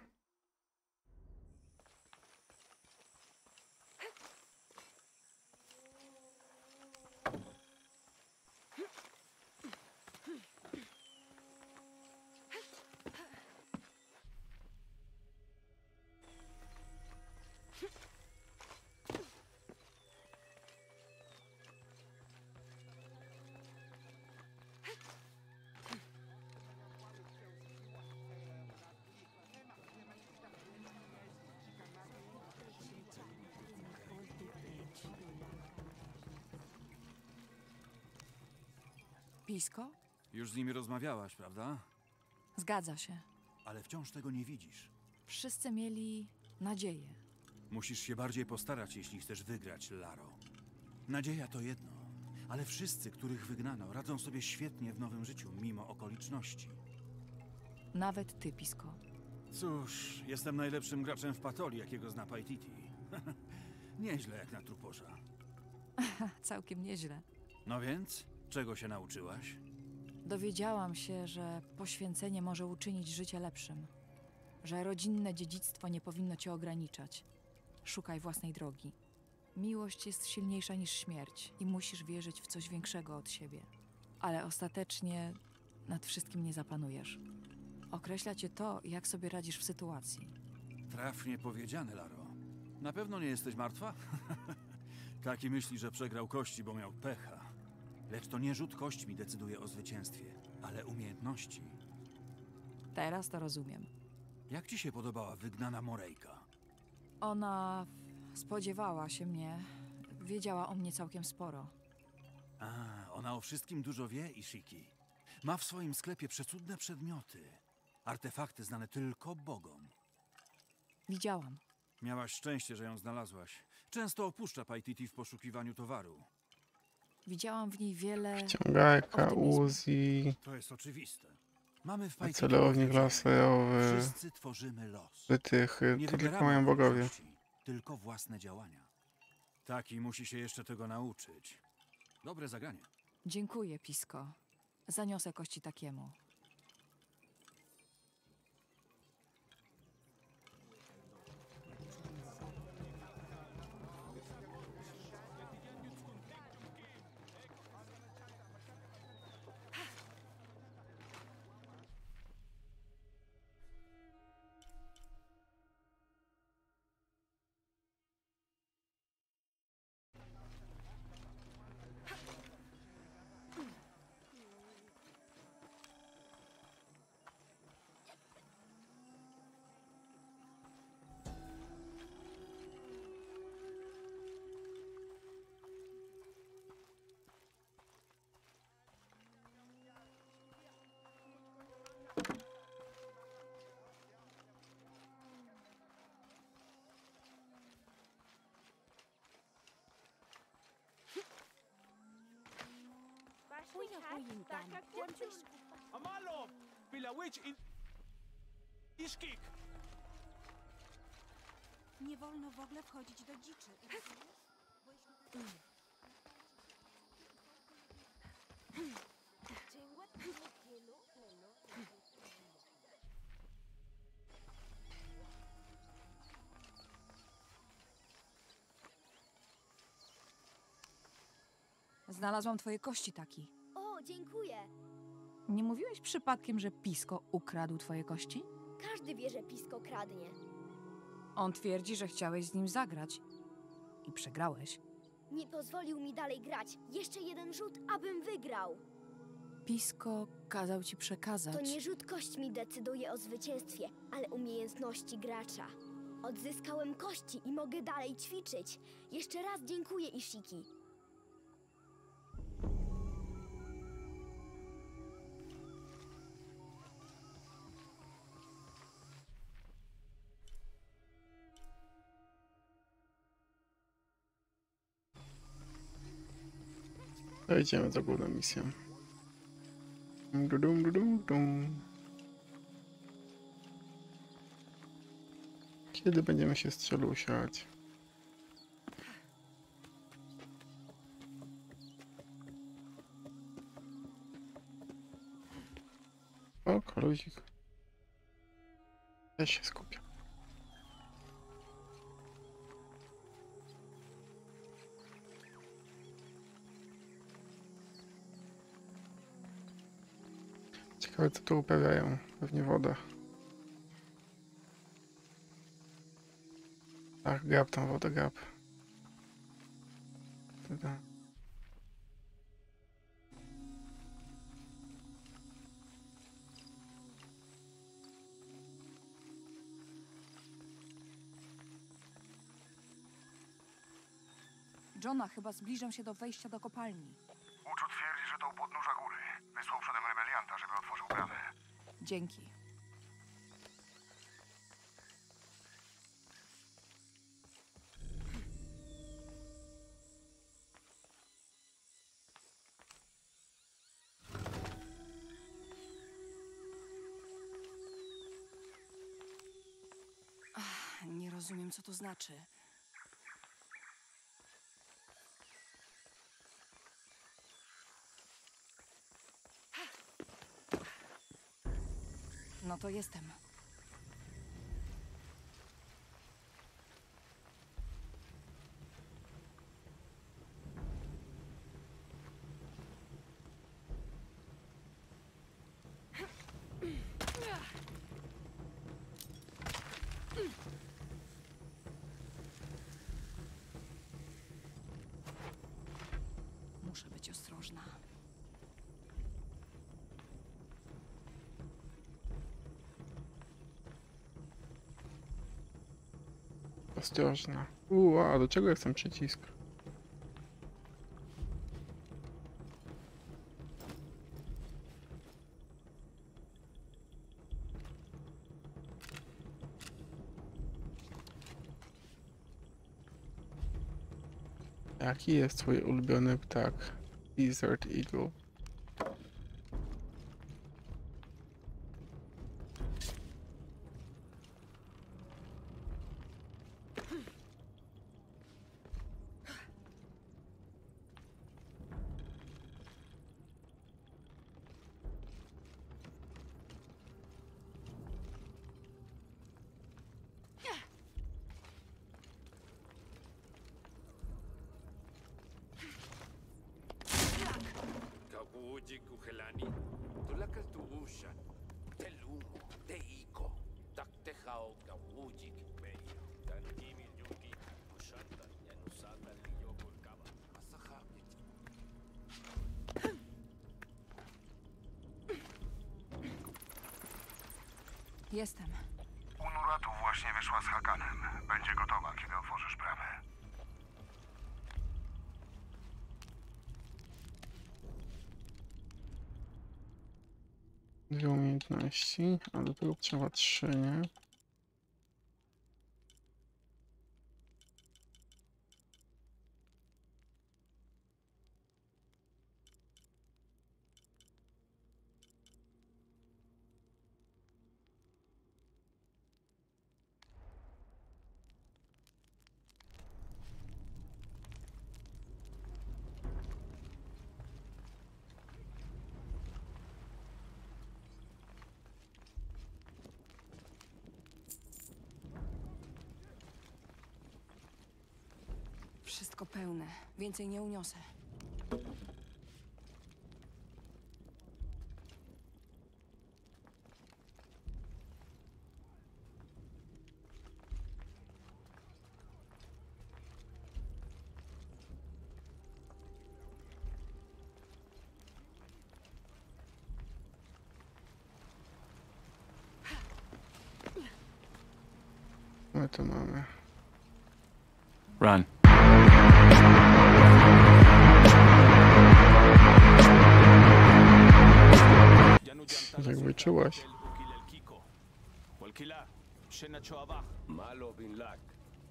Pisco? Już z nimi rozmawiałaś, prawda? Zgadza się. Ale wciąż tego nie widzisz. Wszyscy mieli nadzieję. Musisz się bardziej postarać, jeśli chcesz wygrać, Laro. Nadzieja to jedno, ale wszyscy, których wygnano, radzą sobie świetnie w nowym życiu, mimo okoliczności. Nawet ty, Pisco. Cóż, jestem najlepszym graczem w Patoli, jakiego zna Paititi. Nieźle jak na truporza. Całkiem nieźle. No więc, czego się nauczyłaś? Dowiedziałam się, że poświęcenie może uczynić życie lepszym. Że rodzinne dziedzictwo nie powinno cię ograniczać. Szukaj własnej drogi. Miłość jest silniejsza niż śmierć i musisz wierzyć w coś większego od siebie. Ale ostatecznie nad wszystkim nie zapanujesz. Określa cię to, jak sobie radzisz w sytuacji. Trafnie powiedziane, Laro. Na pewno nie jesteś martwa? Taki myśli, że przegrał kości, bo miał pecha. Lecz to nie rzut kośćmi decyduje o zwycięstwie, ale umiejętności. Teraz to rozumiem. Jak ci się podobała wygnana Morejka? Ona spodziewała się mnie. Wiedziała o mnie całkiem sporo. Ona o wszystkim dużo wie, Ishiki. Ma w swoim sklepie przecudne przedmioty. Artefakty znane tylko bogom. Widziałam. Miałaś szczęście, że ją znalazłaś. Często opuszcza Paititi w poszukiwaniu towaru. Widziałam w niej wiele... Ciągajka, optymizmu. Uzi, To jest oczywiste. Mamy w Paititi celownik powiedzenie, laserowy, wszyscy tworzymy los. wytychy. Nie To tylko wybieramy mają bogowie. okoliczności, tylko własne działania. Taki musi się jeszcze tego nauczyć. Dobre zagranie. Dziękuję, Pisco. Zaniosę kości takiemu. Amalo! Pilawicz in... Iszkik! Nie wolno w ogóle wchodzić do dziczy. Znalazłam twoje kości, Taki. O, dziękuję. Nie mówiłeś przypadkiem, że Pisco ukradł twoje kości? Każdy wie, że Pisco kradnie. On twierdzi, że chciałeś z nim zagrać. I przegrałeś. Nie pozwolił mi dalej grać. Jeszcze jeden rzut, abym wygrał. Pisco kazał ci przekazać... To nie rzut kośćmi decyduje o zwycięstwie, ale umiejętności gracza. Odzyskałem kości i mogę dalej ćwiczyć. Jeszcze raz dziękuję, Ishiki. To idziemy za główną misję. Dum, dum, dum, dum. Kiedy będziemy się strzelusiać? O, koluzik. Ja się skupię. Ciekawe, co tu uprawiają. Pewnie wodę. Ach, grab tam wodę, grab. Tyle. Johna, chyba zbliżam się do wejścia do kopalni. Uczu twierdzi, że to u podnóża góry. Dzięki. Nie rozumiem, co to znaczy. No to jestem. Muszę być ostrożna. Ostrożna. A do czego jest ten przycisk? Jaki jest twój ulubiony ptak? Desert Eagle. Kawuji kuhelani, tulakal tuushan, telumo, teiko, taktejao kawuji kmeya, tanimi yuki, kushanta, yanusata liyoko kaba, masahapit. Jestem. Unuratu właśnie wyszła z Hakanem. Będzie gotowa, kiedy otworzysz bramę. Dwie umiejętności, a do tego trzeba 3, nie? Wszystko pełne. Więcej nie uniosę. My to mamy. Run. Jak wyczułaś? Malo bin Lak.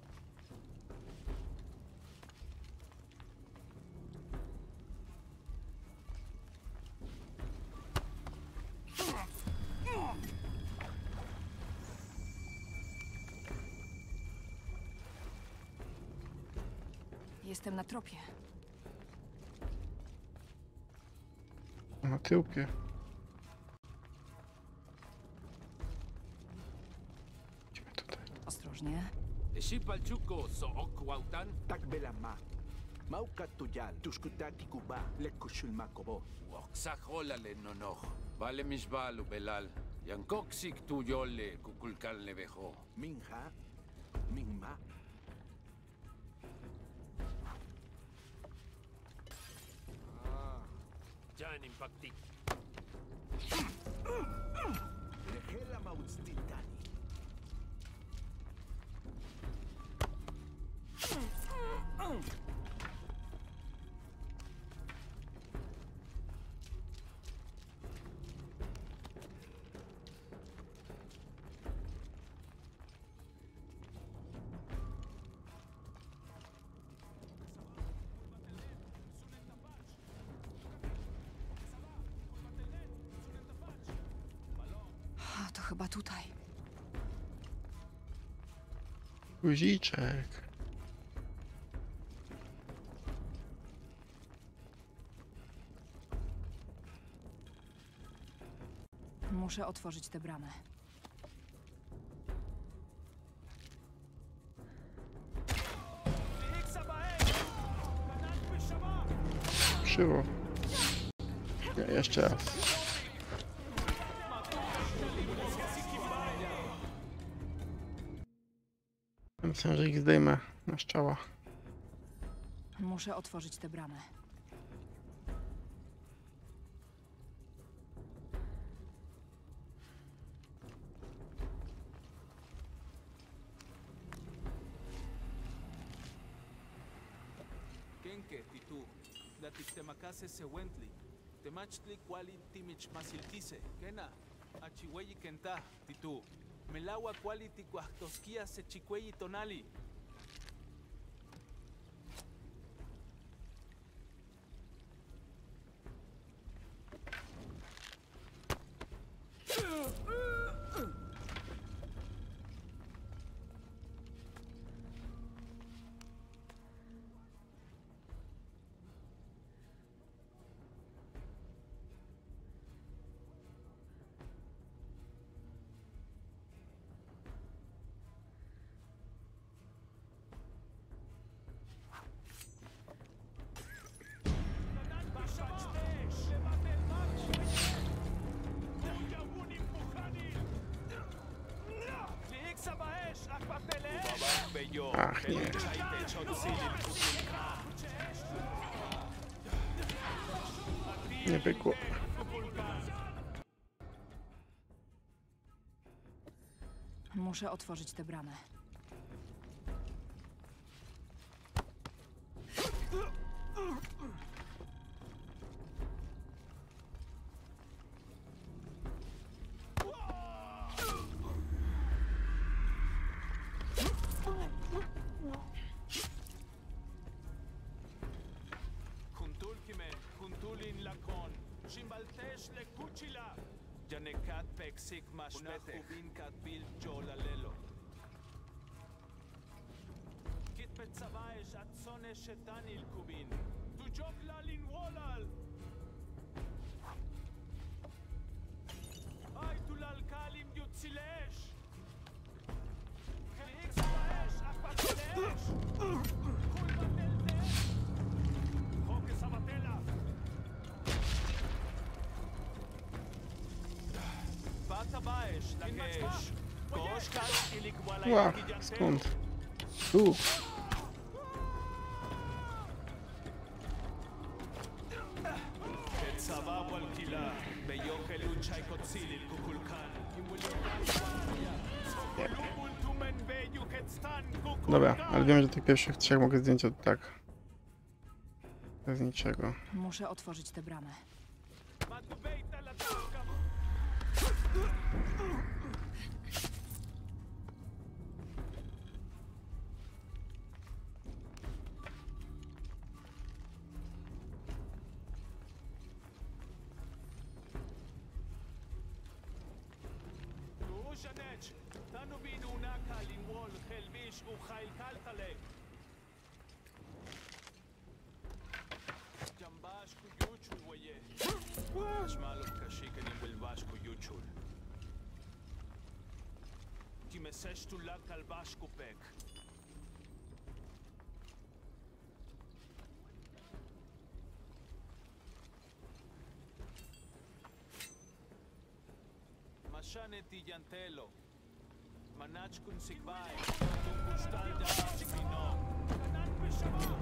Jestem na tropie. Na tyłpie. Idziemy tutaj. Ostrożnie. Shipalchuko so okwautan. Tak belama. Mauka tuyal, tuskutati kuba, lekushul makobo. Waksaholale nonoh. Vale misbalu belal. Yankoksik tuyole kukulkan levejo. Minha, minma. Jan impacti. Lehela mautstintani. chyba tutaj. Guziczek. Muszę otworzyć tę bramę. Krzywo. Jeszcze raz. Myślę, że ich zdejmę na szczała. Muszę otworzyć tę bramę. Kenke, titu. Datik temakase se wentli. Temachli kwali timich masiltise. Kena. Achiweyi kenta, titu. Melawa kwali tikuahtoskia se chikweyi tonali. Ach nie. Nie pykło. Muszę otworzyć tę bramę. Janekat peksik mashpetek. Ubin katbil jolalelo. Kit petsavaesh atzone shetanil kubin. Tu joklalin wolal. Ay tulal kalim yutzilesh. Kelik savaesh akpatelesh. Kulbateltesh. Hoke sabatela. Ła, skąd? Tu. Dobra, ale wiem, że tych pierwszych trzech mogę zdjąć od tak. Bez niczego. Muszę otworzyć tę bramę. Mashane tiyantelo. Manach kun sigbay. Tungkustal da sikino. Kanan pishama.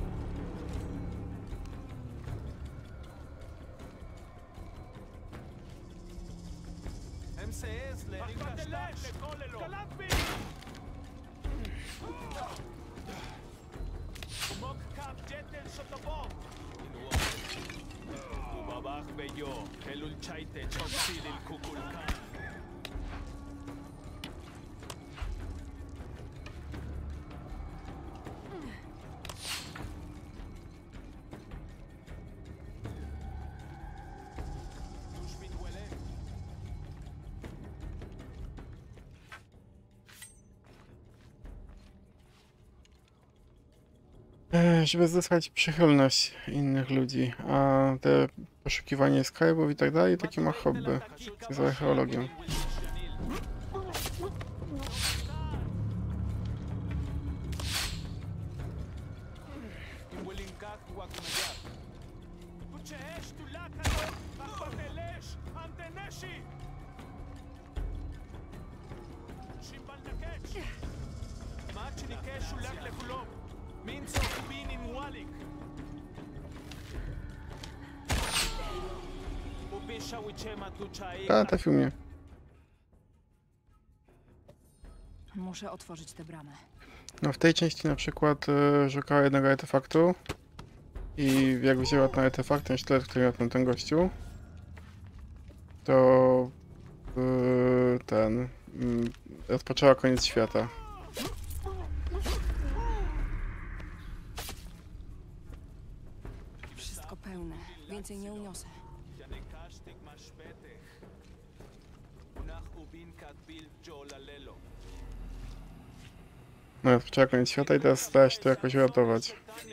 MCS le ringashtak le kolelo. Kalampi. Mok kap jetel shotobok. Ubabach beyo. Kelul chaite choksilil kukulkan. Żeby zyskać przychylność innych ludzi, a te poszukiwanie skarbów i tak dalej, takie ma hobby. Jest archeologiem. A, trafił mnie. Muszę otworzyć tę bramę. No w tej części na przykład szukała jednego artefaktu i jak wzięła ten artefakt, ten sztylet, który miał ten gościu, to rozpoczęła koniec świata. Wszystko pełne. Więcej nie uniosę. No, rozpoczęła koniec świata i teraz stara się to jakoś uratować.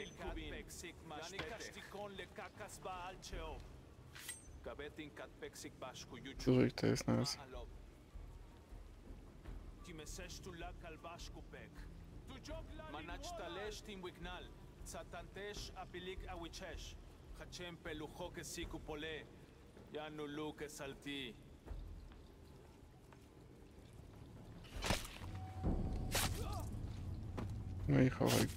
Dużo ich to jest naraz. No i chowaj go.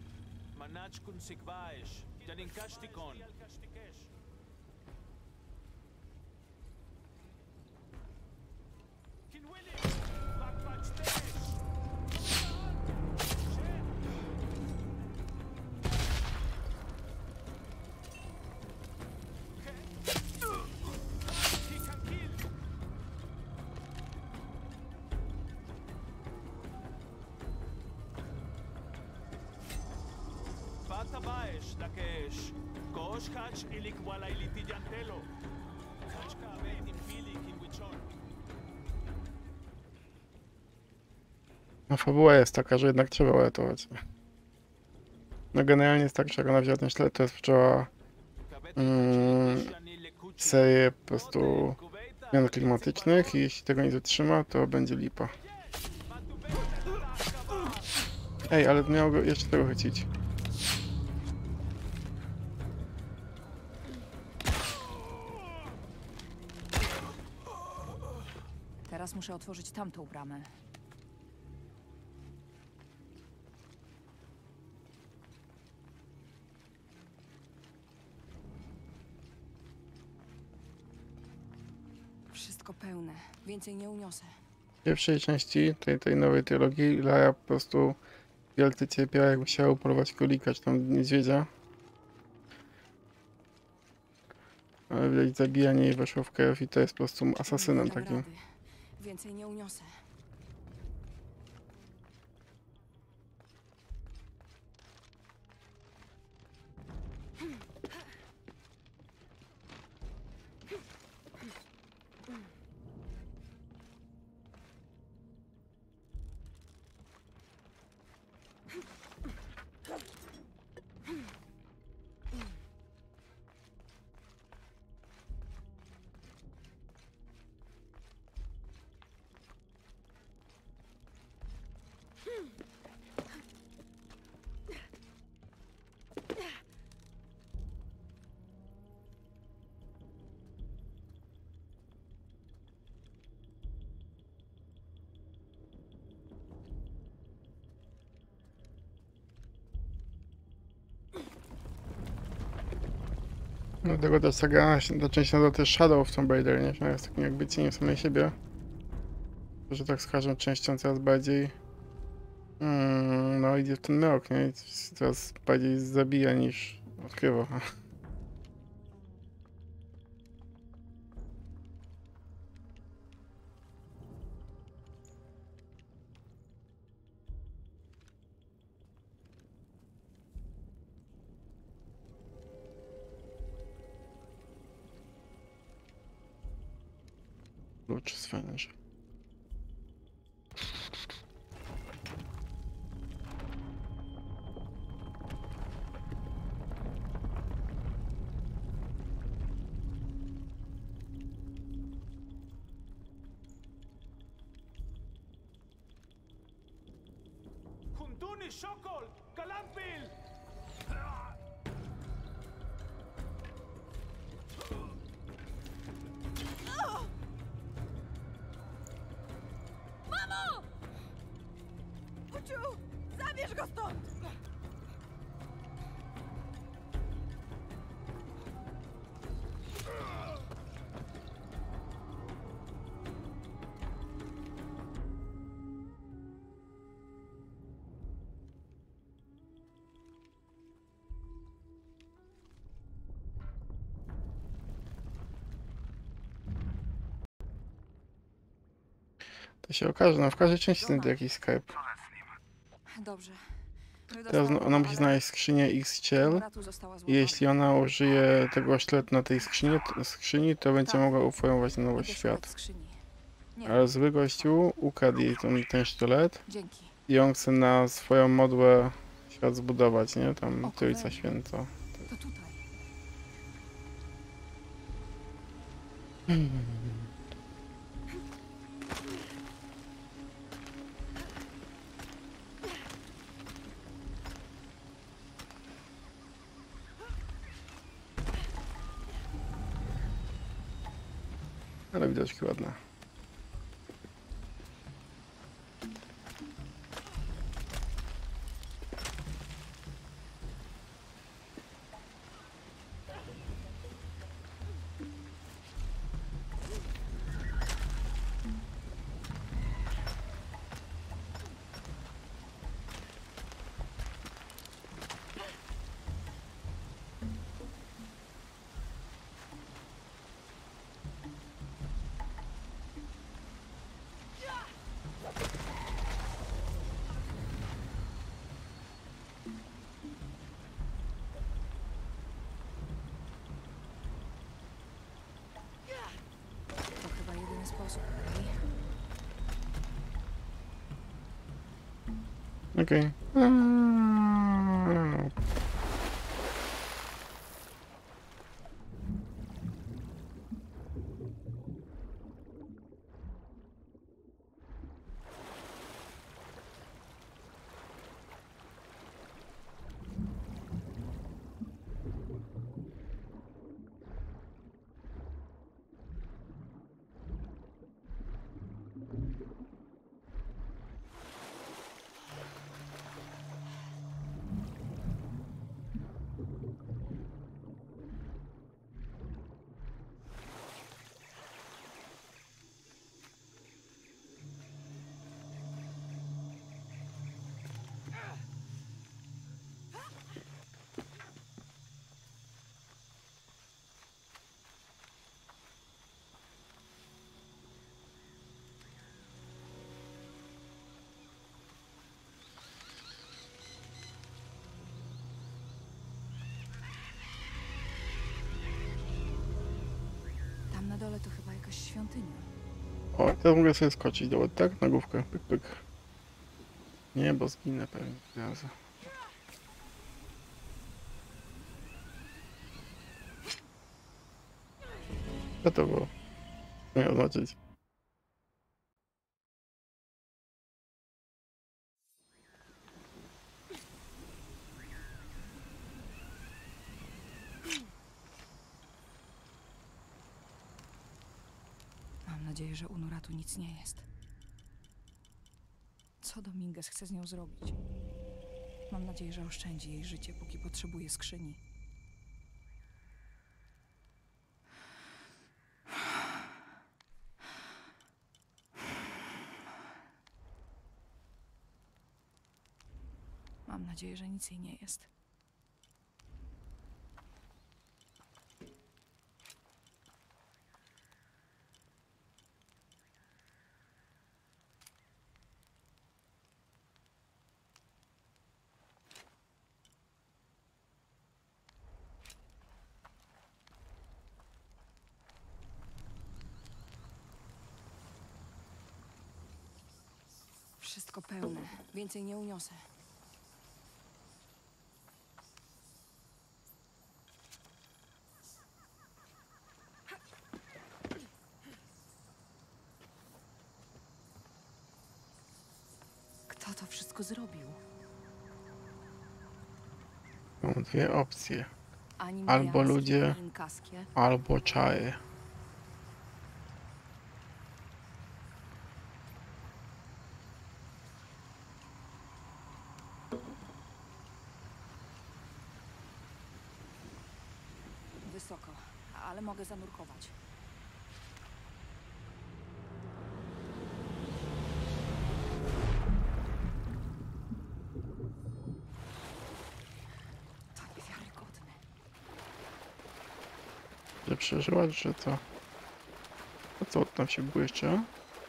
No fabuła jest taka, że jednak trzeba uratować. No generalnie jest tak, że jak ona wzięła ten sztylet, to rozpoczęła serię po prostu zmian klimatycznych i jeśli tego nie zatrzyma, to będzie lipa. Ej, ale miał go jeszcze tego chycić. Teraz muszę otworzyć tamtą bramę. Wszystko pełne. Więcej nie uniosę. W pierwszej części tej nowej trilogii Lara po prostu wielce cierpiała, jakby chciała upolować królika czy tam niedźwiedzia. Ale widać, zabijanie jej weszło w krew i to jest po prostu asasynem takim. Więcej nie uniosę. Dlatego ta saga, ta część nazywa też Shadow of Tomb Raider, nie? Ona jest takim jakby cieniem samej siebie. Że tak z każdą częścią coraz bardziej no idzie w ten mrok, nie? I coraz bardziej zabija niż odkrywa. Klucz z węży. Luni, Szokol, Kalampil! Mamo! Uciu, zabierz go stąd! To się okaże, no w każdej części znajdę jakiś Skype. Dobrze. Teraz ona musi znaleźć skrzynię X-Ciel i jeśli ona użyje tego sztyletu na tej skrzyni, to będzie mogła uformować na nowo świat. Ale zły gościu ukradł jej ten sztylet i on chce na swoją modłę świat zbudować, nie? Tam Trójca Święta. To tutaj. Ale widoczki ładne. To chyba jedyny sposób, Okej. Tam na dole to chyba jakaś świątynia. O, teraz mogę sobie skoczyć do wody, tak? Na główkę, pyk, pyk. Nie, bo zginę pewnie razy. Co to było? Co miało znaczyć? Mam nadzieję, że Unuratu nic nie jest. Co Dominguez chce z nią zrobić? Mam nadzieję, że oszczędzi jej życie, póki potrzebuje skrzyni. Mam nadzieję, że nic jej nie jest. Wszystko pełne. Więcej nie uniosę. Kto to wszystko zrobił? Są dwie opcje. Ani Albo majańskie, ludzie, ani inkaskie. albo czaje. Wysoko, ale mogę zanurkować. To niewiarygodne. Że przeżyłaś, że to... A co tam się błyszczy?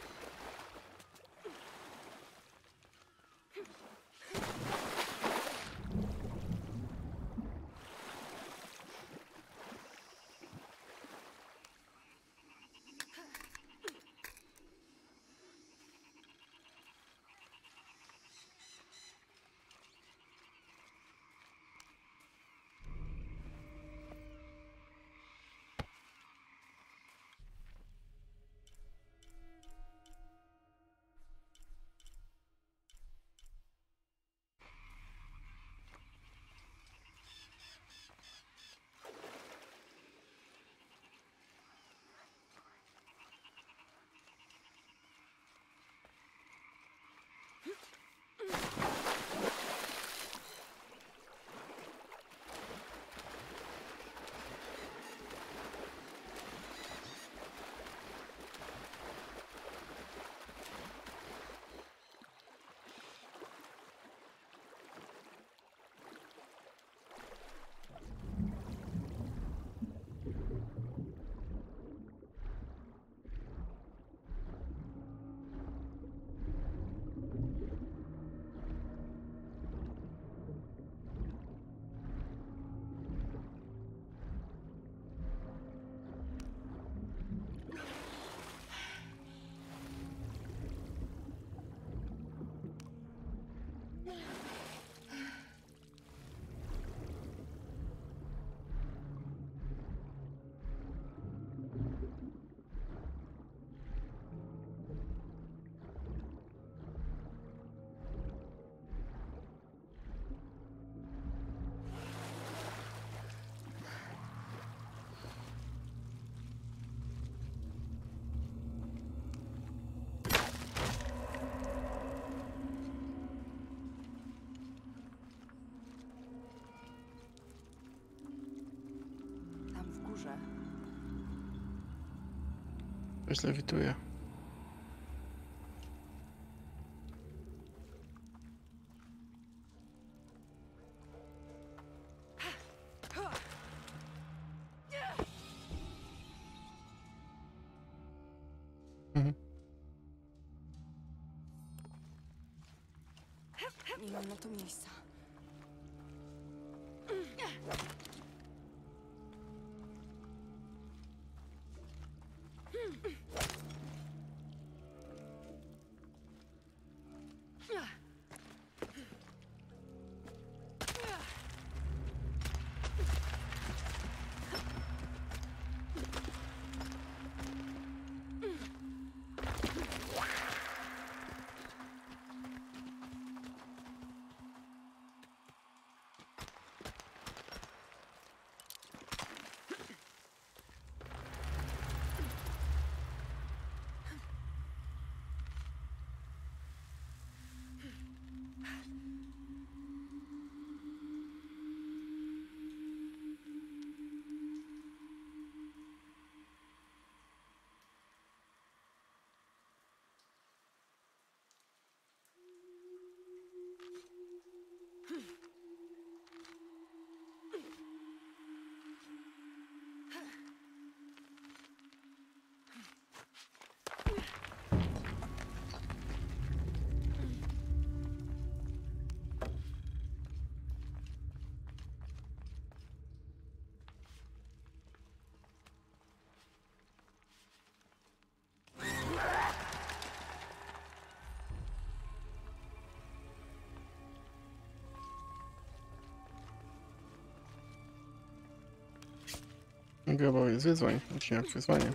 Coś lewituje. Nie mam na to miejsca. Grabał jest wyzwań, musimy jak wyzwanie.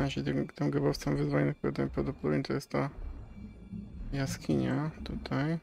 Jeśli tym grobowcem wyzwanie najprawdopodobniej to jest ta jaskinia tutaj.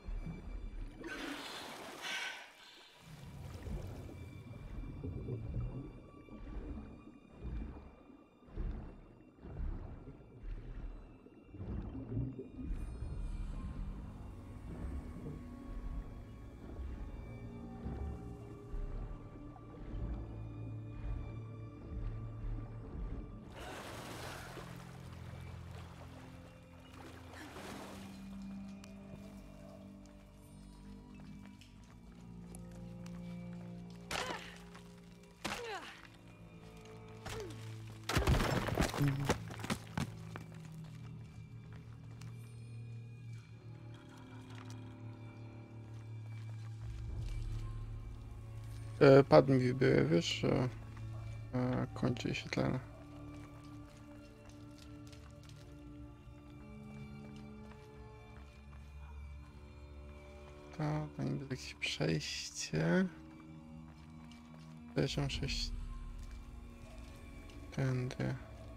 Pad mi wybierze, wiesz, że kończy się tlen. To niby jakieś przejście. Zresztą przejść tędy.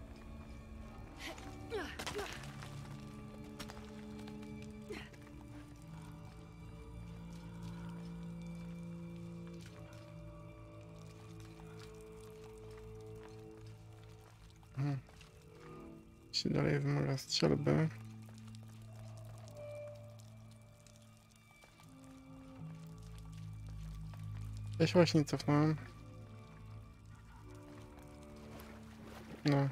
Jeśli dalej wymaga strzelby. Ja się właśnie cofnąłem. No.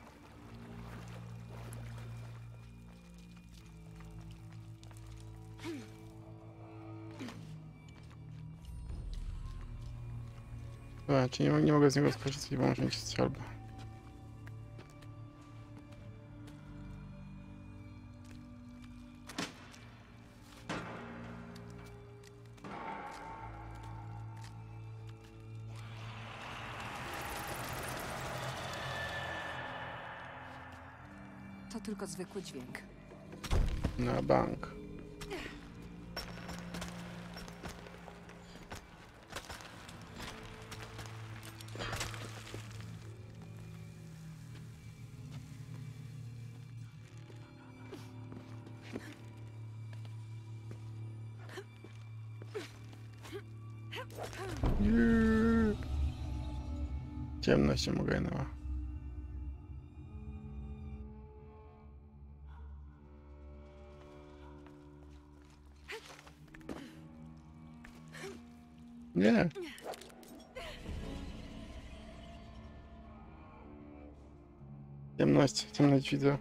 Dobra, czyli nie mogę z niego skorzystać, bo muszę mieć strzelbę. To tylko zwykły dźwięk. Na bank. Ciemność się mogę na. Nie. Ciemność widzę.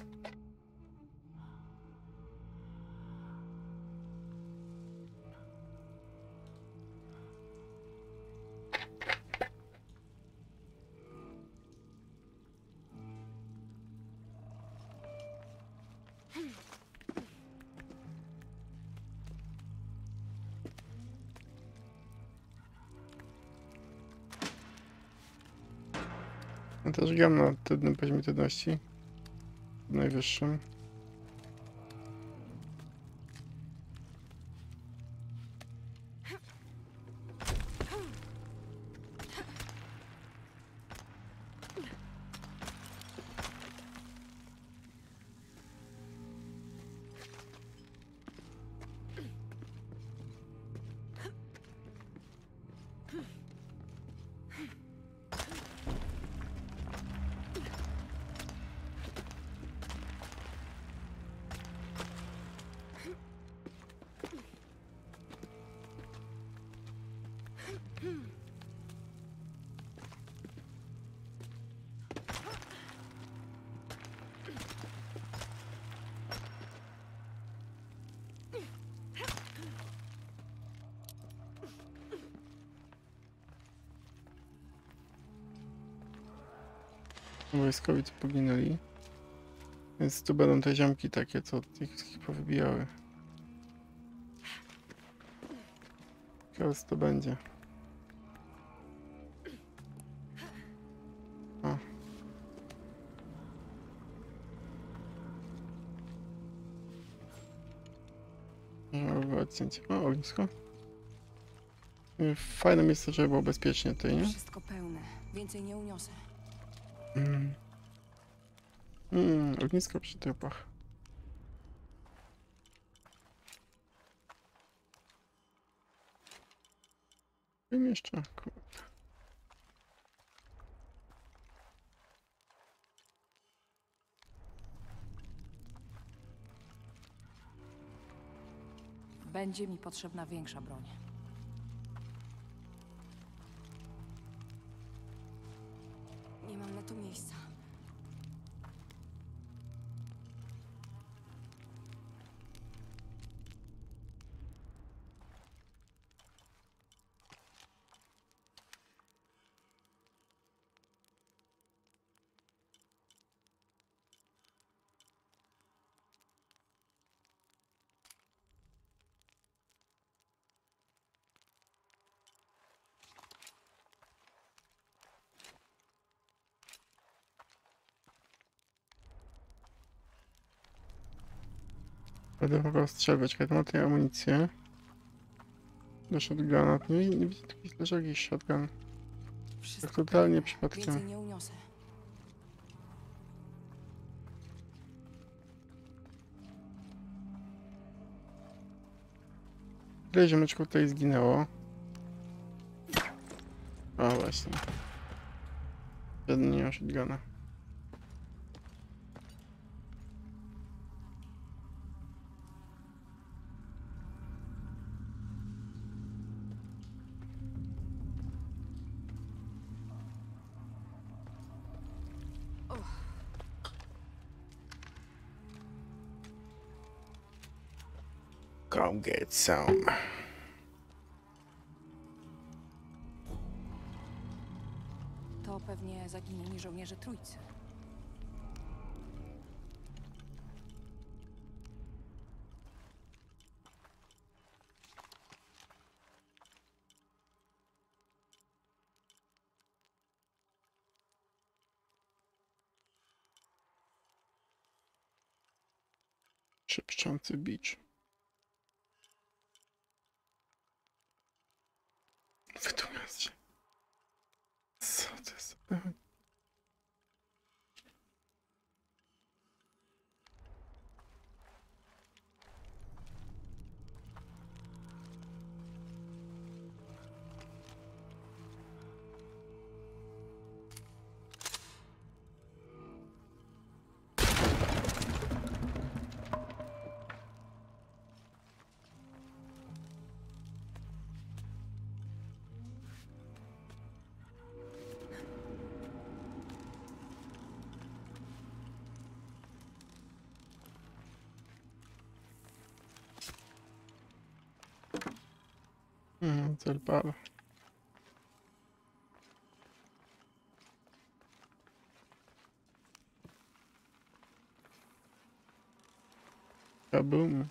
Ja też gram na trudnym poziomie trudności. Najwyższym. Wojskowi tu poginęli. Więc tu będą te ziomki takie, co ich powybijały. Ciekawe co to będzie. O. O, ognisko. Fajne miejsce, żeby było bezpiecznie tutaj, nie? Wszystko pełne. Więcej nie uniosę. Ognisko przy trupach. Wiem jeszcze, kurde. Będzie mi potrzebna większa broń. Nie mam na to miejsca. Będę mogła strzelać, kiedy ma tej amunicję. Do shotguna. Nie widzę takich też jakiś shotgun. Tak totalnie przypadkiem. Więcej nie uniosę. Ile ziomeczków tutaj zginęło? O właśnie. Jeden nie ma shotguna. Go get some. To pewnie zaginieni żołnierze Trójcy. Szepczący bicz. Wytłumaczcie się. Co to jest? Cel pal. Kaboom.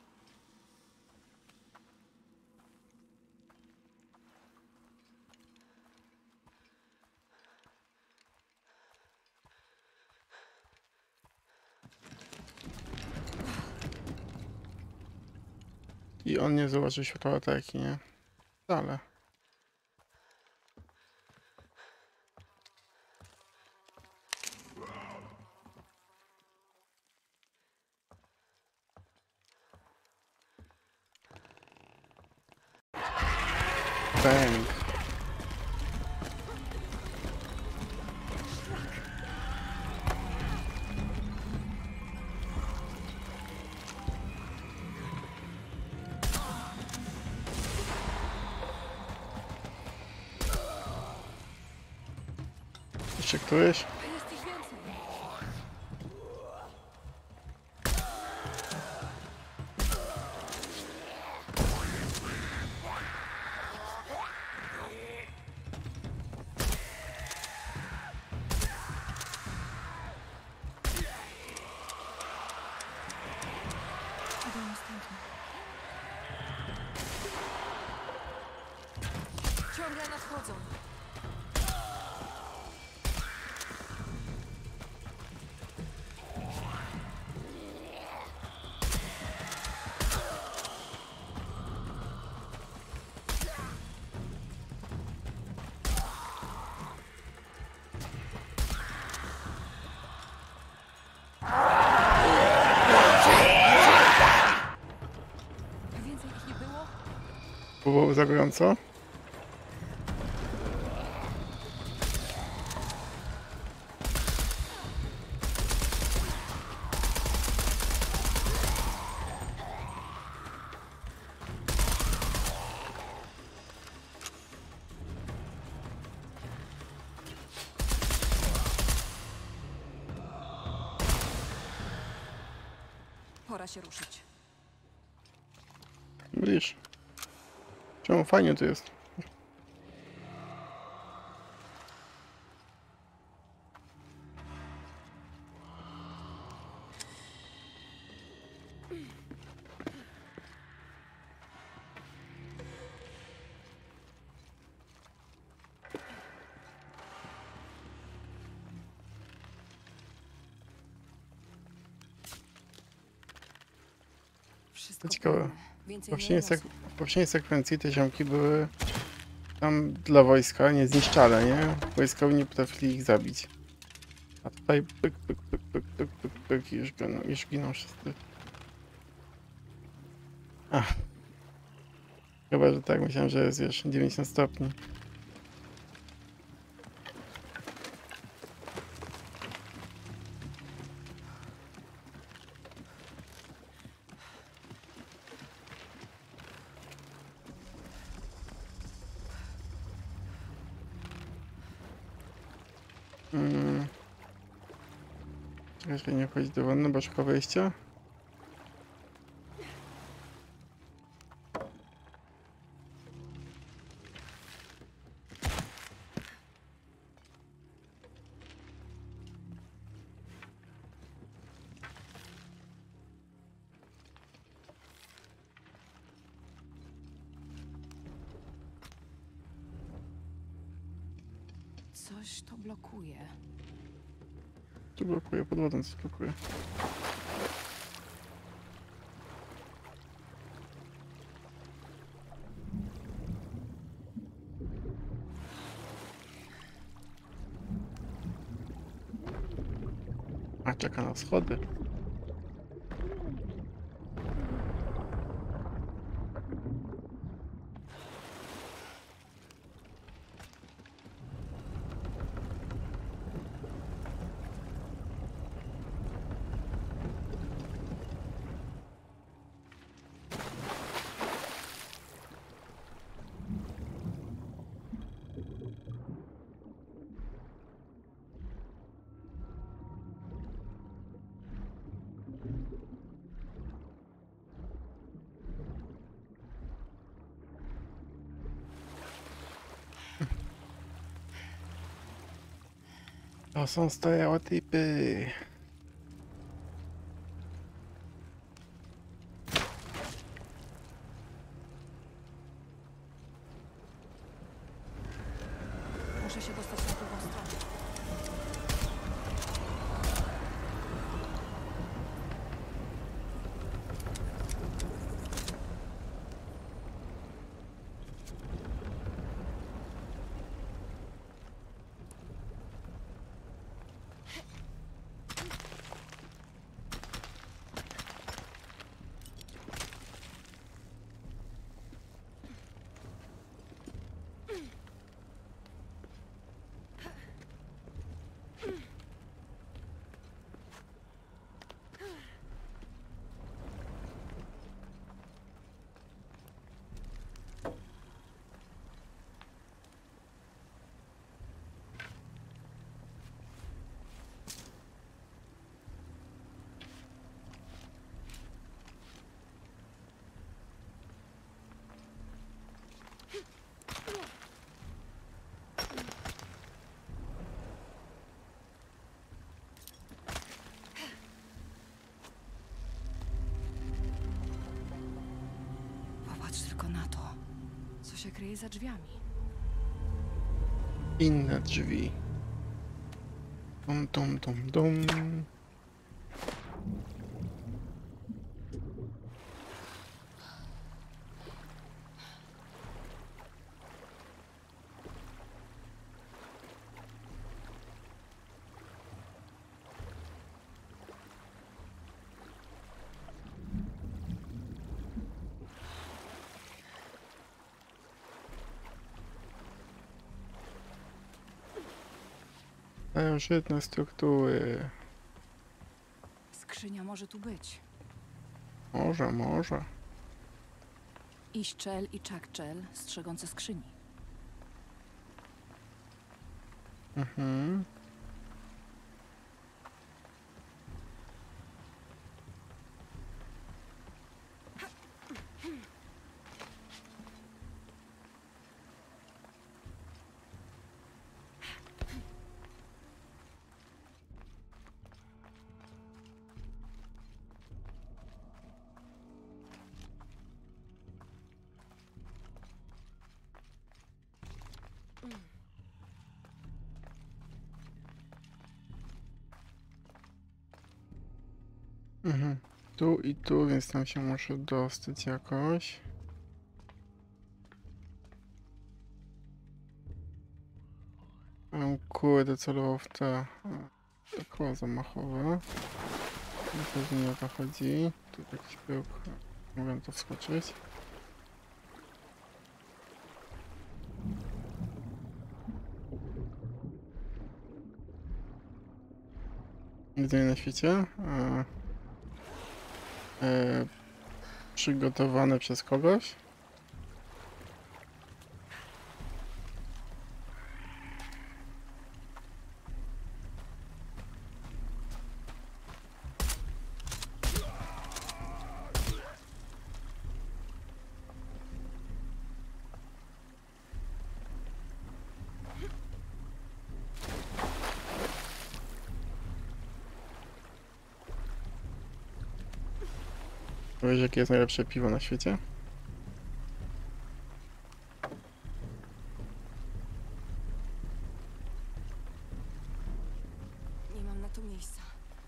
I on nie zauważył światła ataki, nie? Wcale. Bang. Jeszcze któryś? Ciągle nadchodzą. było za gorąco. Pora się ruszyć. Widzisz? Czemu fajnie tu jest? Wszystko Ciekawe. pełne. Więcej W nie poprzedniej sekwencji te ziomki były tam dla wojska niezniszczalne, nie? Wojskowi nie potrafili ich zabić. A tutaj pyk, pyk, pyk, pyk, pyk, pyk, pyk i już giną wszyscy. Ach. Chyba, że tak, myślałem, że jest już 90 stopni. Czekaj, nie wchodzi do wanny, bo szuka wejścia. Coś to blokuje. Tu blokuje, pod wodą coś blokuje. A czeka na schody. To są stereotypy. Muszę się dostać na drugą stronę. Popatrz tylko na to, co się kryje za drzwiami. Inne drzwi. Dum, dum, dum, dum. Starożytne struktury. Skrzynia może tu być. Może. Iszczel i Czakczel strzegące skrzyni. Mhm. Tu i tu, więc tam się muszę dostać jakoś. Kurde, celował w te koła zamachowe. Pewnie nie o to chodzi. Tu jakiś próg. Mogę to wskoczyć. Widzenie na świecie. Przygotowane przez kogoś. Wiesz, jakie jest najlepsze piwo na świecie? Nie mam na to miejsca.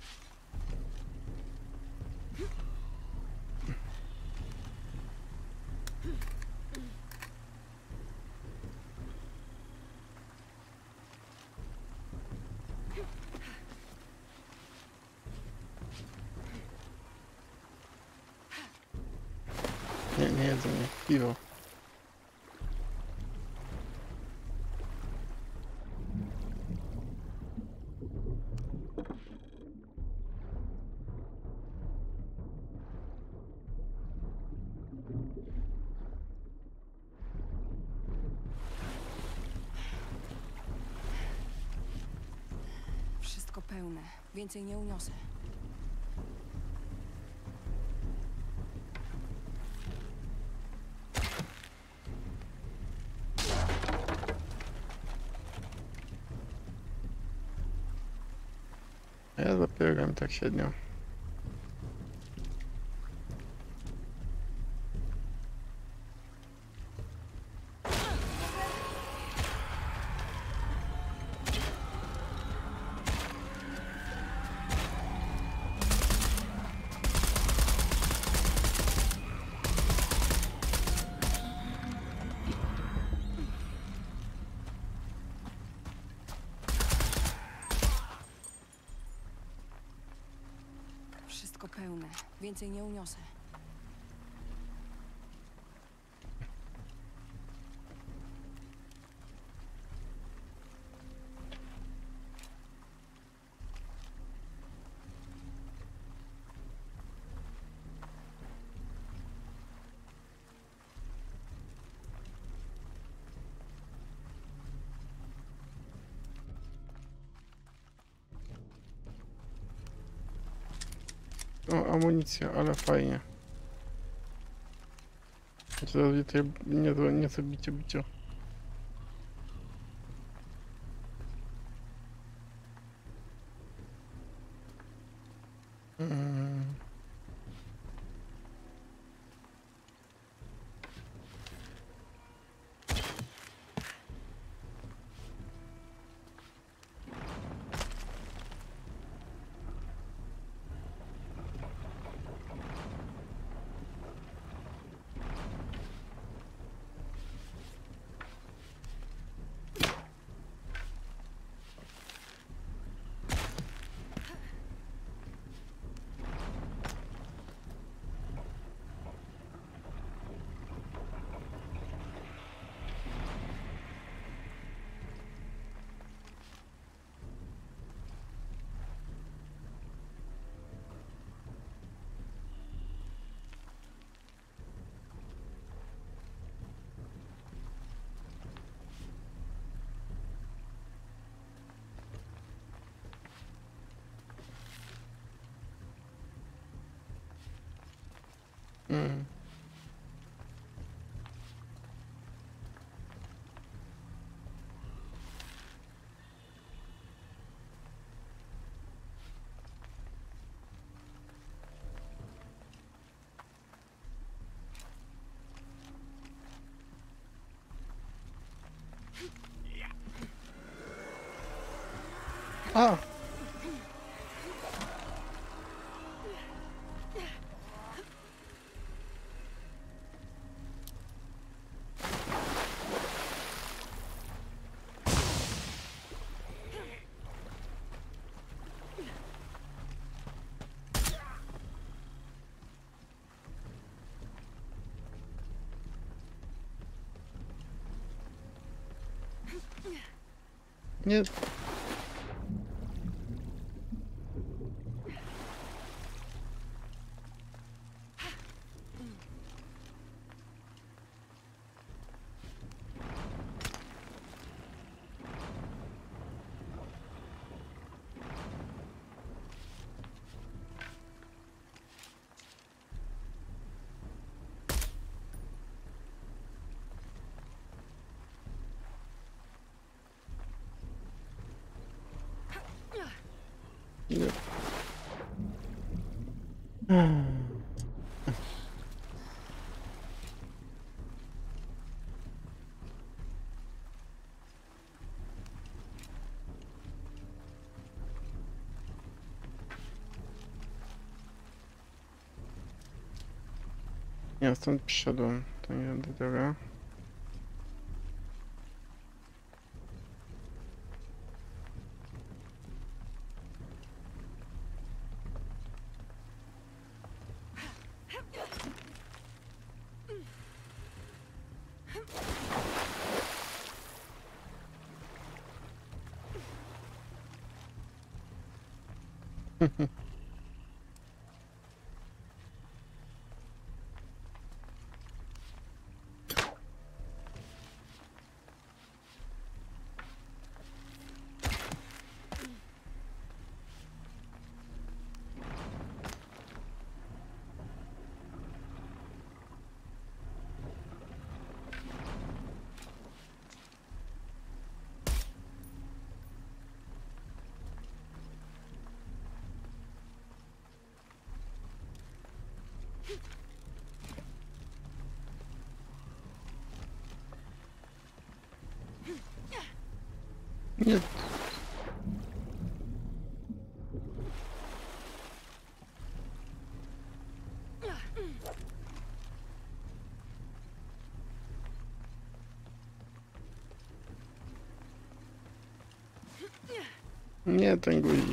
Nie jedzą mnie. Piwo. Wszystko pełne. Więcej nie uniosę. Ja dopiero tak średnio. Wszystko pełne. Więcej nie uniosę. O, amunicja, ale fajnie. Teraz tutaj nie zabicie bicie. Mm. A! Nie. Nie. Ja stąd przyszedłem, to nie będę droga. Nie. Nie, ten guzik.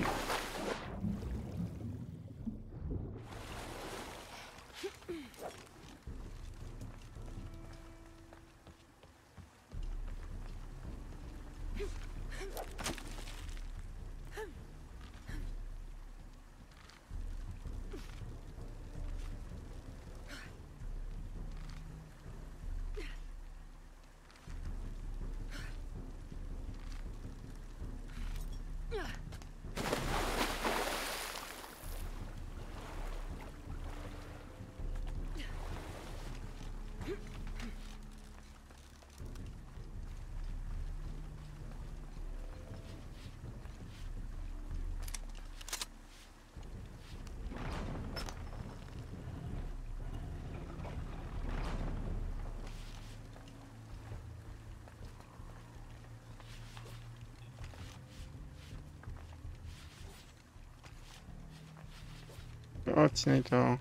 Odcinaj to.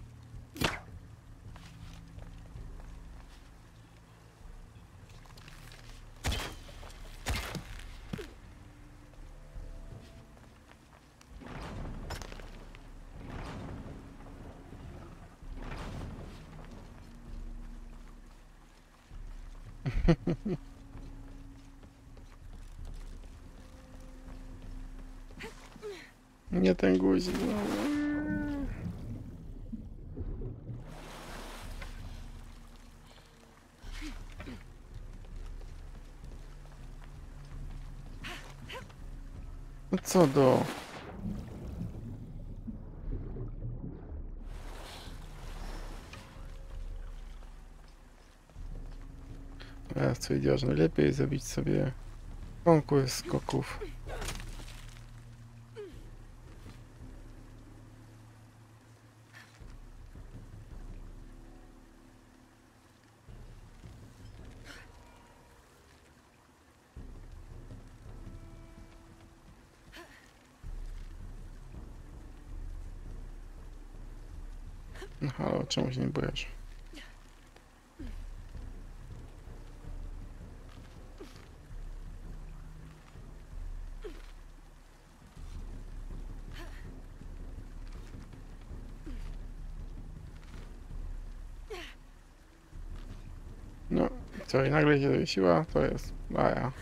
Nie ten guzik. No. No co do? stwierdziła, że najlepiej zrobić sobie konkurs skoków. No halo, czemu się nie boisz? No, co i nagle się zawiesiła, to jest baja.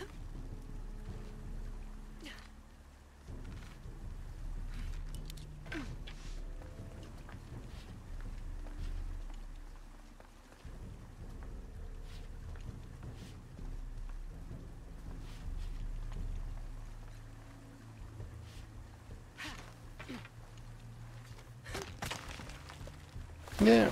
Nie.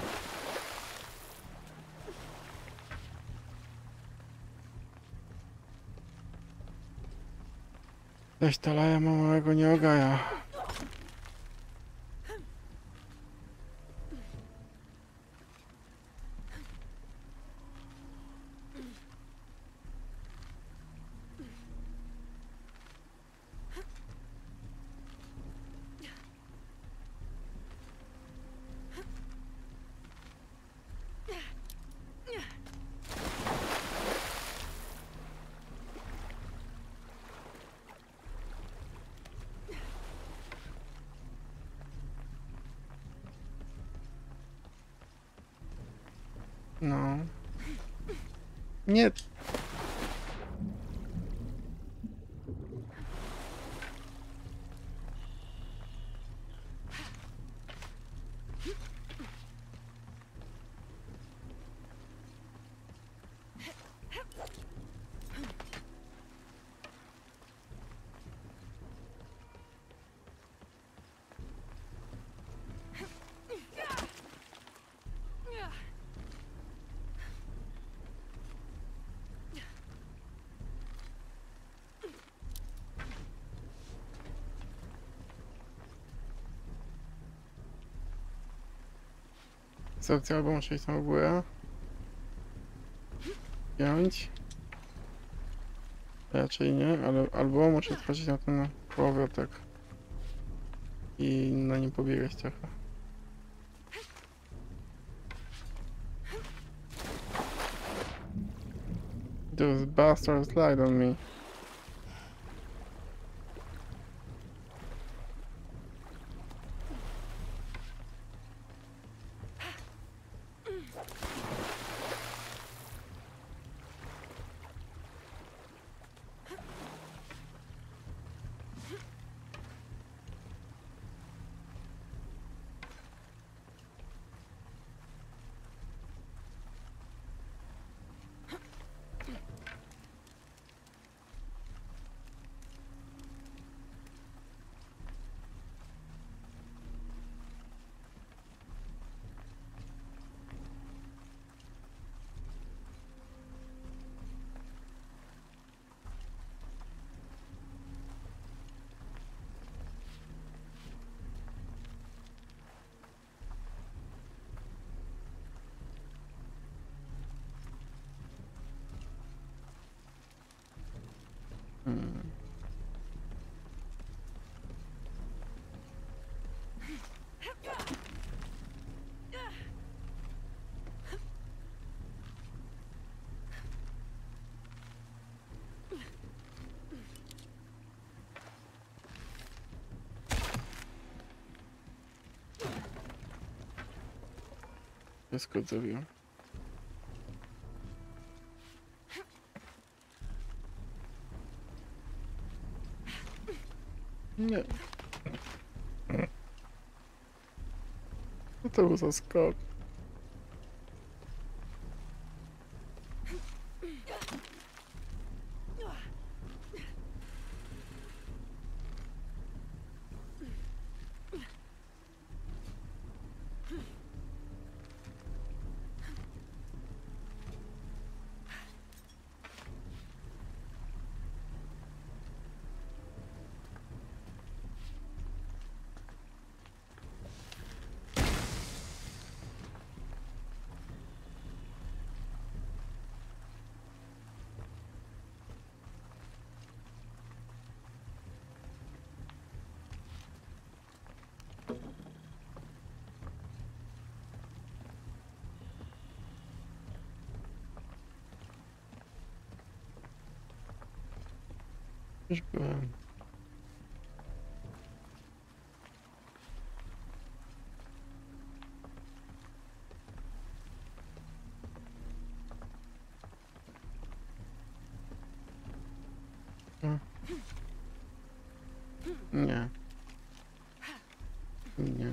Weź ta laja ma małego nieogaja. No. Nie. Opcja albo muszę iść tam w górę. Wziąć. Raczej nie, ale albo muszę skoczyć na ten powrotek. I na nim pobiegać trochę. Those bastards lied on me. Wszystko zrobiłem. Nie. Co to był za skok? Już byłem. Nie. Nie.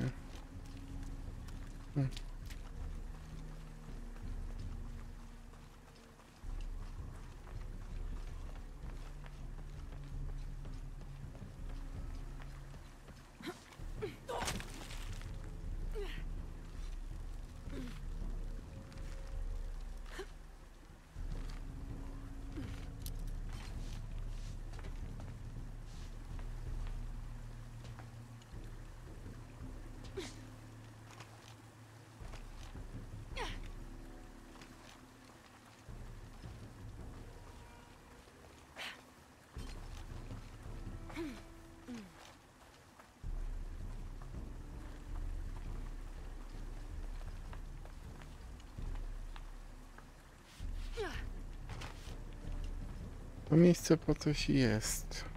To miejsce po coś jest.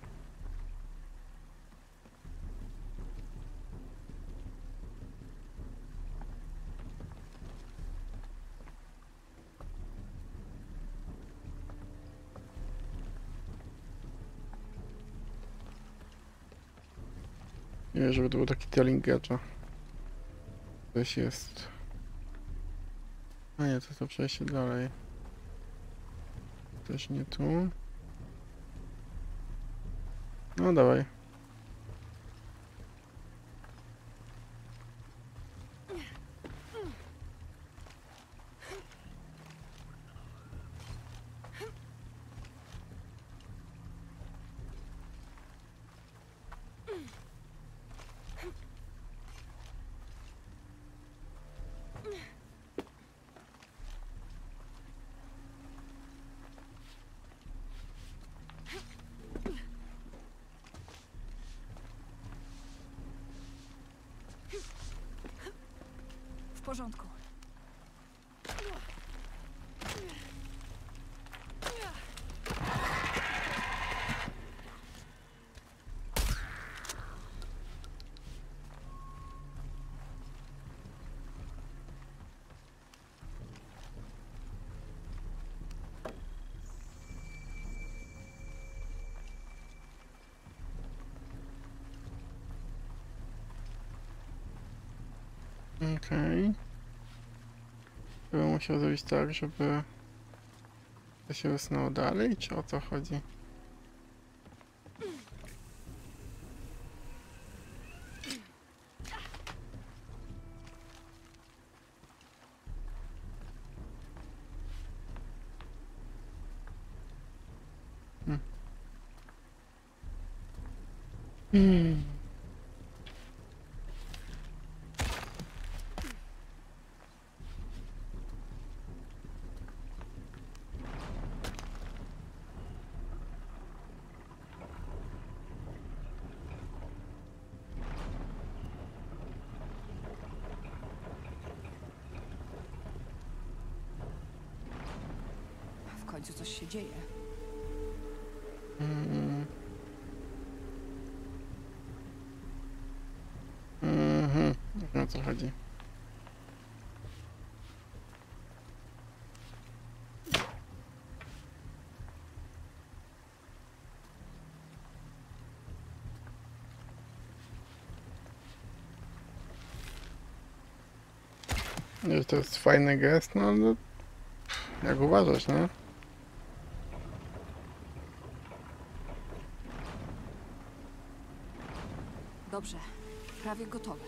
Nie, żeby to był taki telling gadża. Coś jest. A nie, to przejście dalej. Też nie tu. No dawaj. W porządku. Okej. Bym musiał zrobić tak, żeby to się wysnuło dalej, czy o co chodzi? W końcu coś się dzieje. O co chodzi? Nie, to jest fajny gest, no, no jak uważasz, nie? Dobrze, prawie gotowe.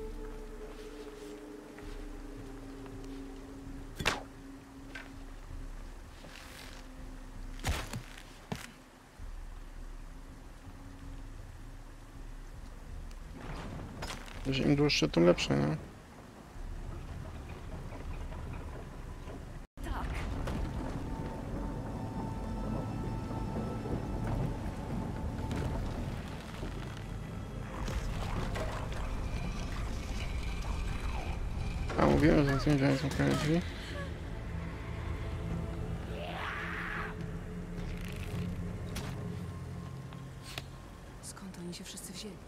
Że im dłuższe, tym lepsze, nie? A mówiłem, że zmieniają zamknięte drzwi. oni się wszyscy wzięli?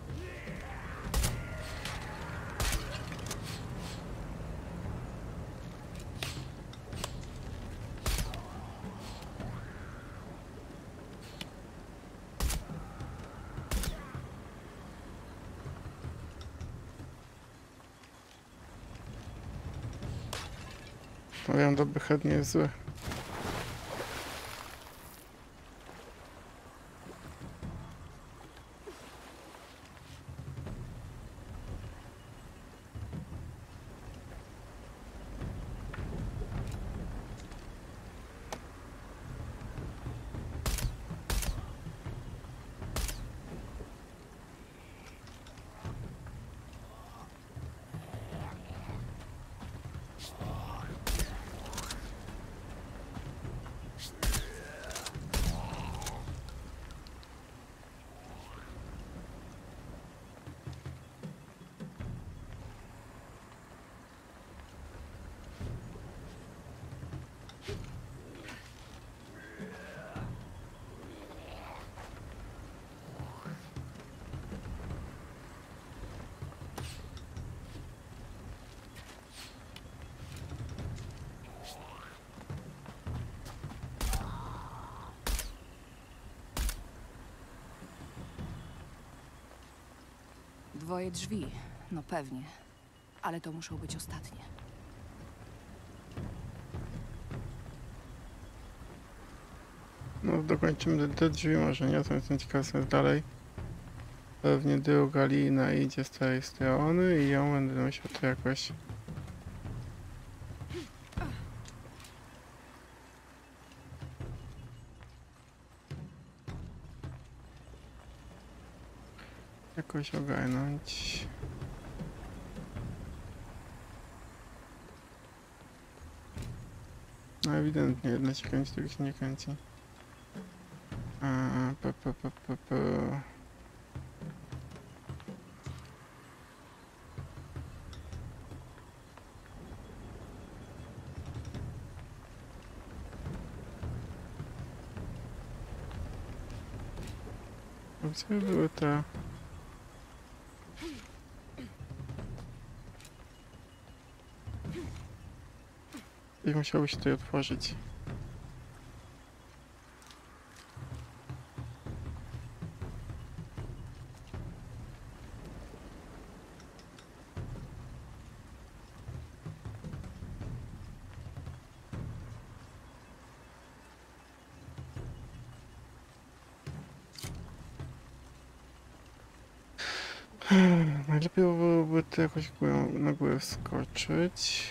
No wiem, dobry head nie jest zły. Dwoje drzwi, no pewnie. Ale to muszą być ostatnie. No dokończymy te drzwi, może nie, to jestem ciekaw co jest dalej. Pewnie druga lina idzie z tej strony i ja będę musiał to jakoś... jakoś ogarnąć. No ewidentnie, jedna się kręci, druga się nie kręci. Gdzie były te... I musiało się tutaj otworzyć. Najlepiej byłoby to jakoś na górę wskoczyć.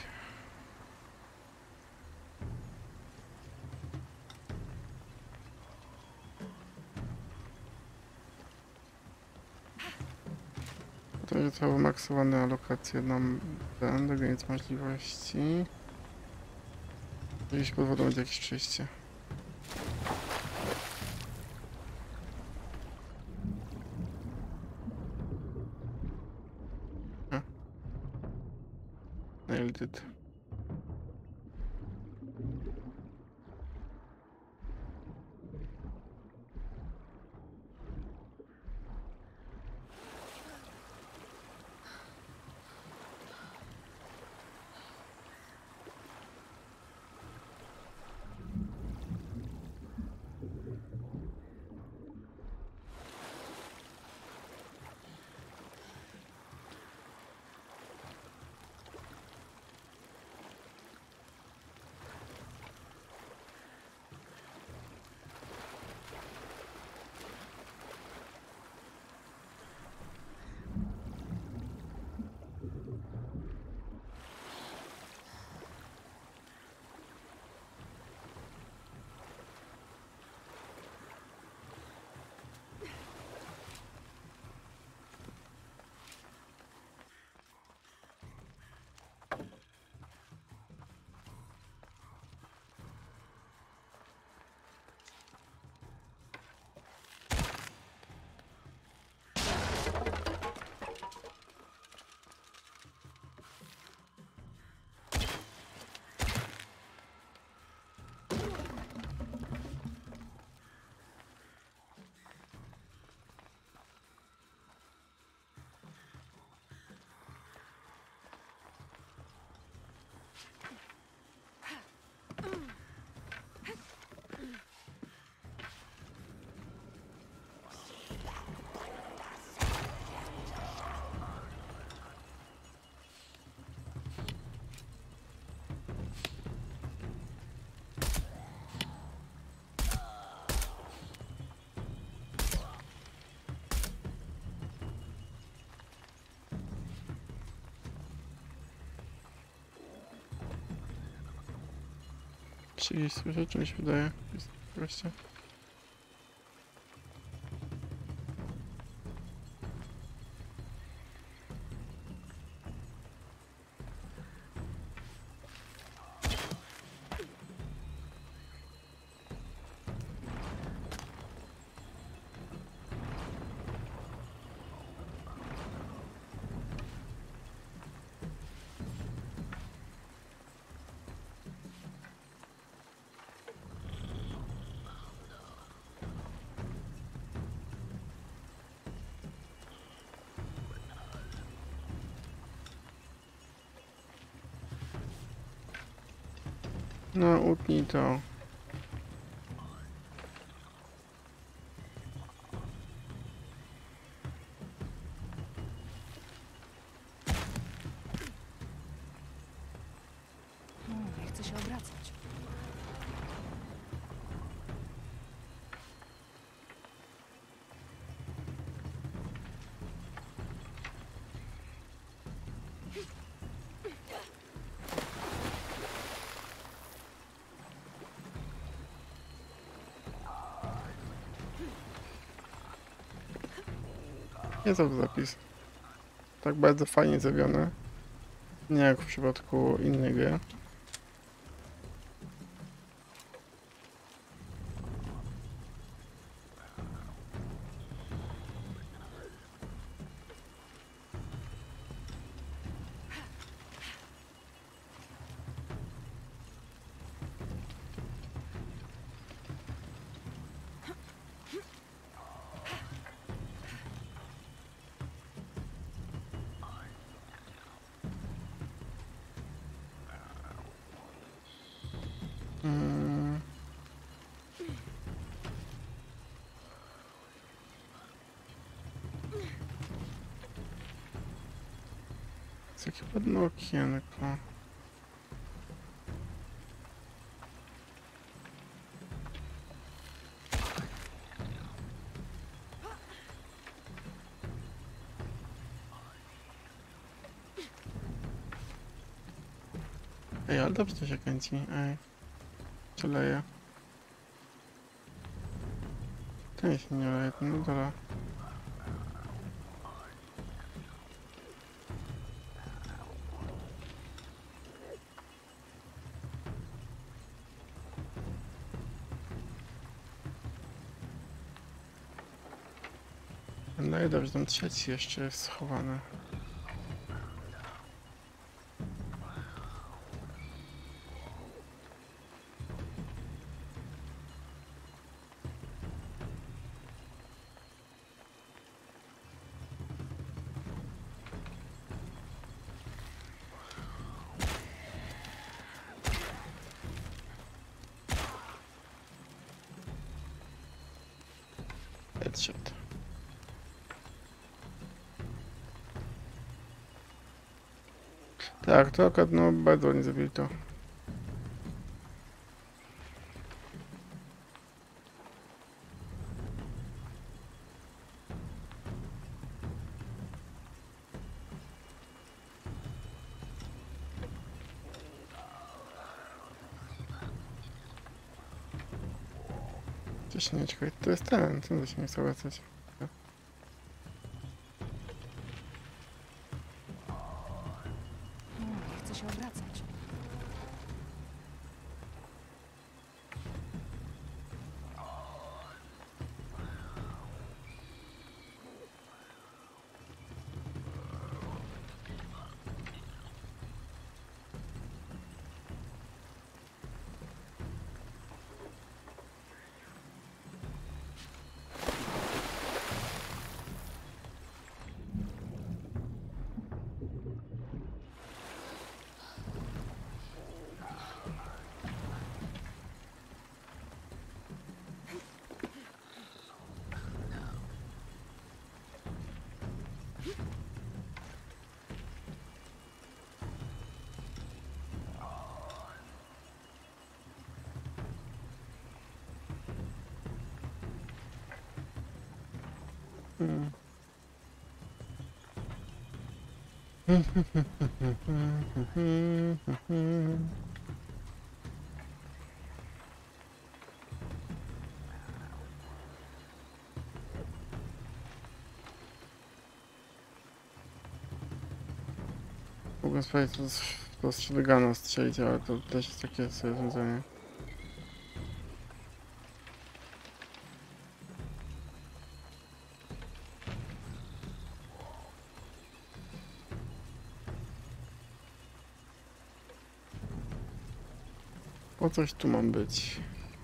To jest całe wymaksowane alokacje nam będą, więc możliwości. Gdzieś pod wodą będzie jakieś przejście. Nailed it. Czy gdzieś słyszę, czy mi się wydaje? Jest wreszcie. No, utnij to. Nie chcę się obracać. Jest to zapis. Tak bardzo fajnie zrobione. Nie jak w przypadku innej gry. Jest takie ładne okienko. Ej, ale dobrze to się kręci. Ej. Czy leje? Ten się nie leje, ten na dole. No i dobrze, tam trzeci jeszcze jest schowany. Headshot. Tak, to akurat no bardzo ładnie zrobili to. Coś nie czekaj, to jest ten co się nie chce wracać. Nie chcę się obracać. Mogę sprawdzić to strzegano strzelić, ale to też jest takie sobie rozwiązanie. Po coś tu mam być.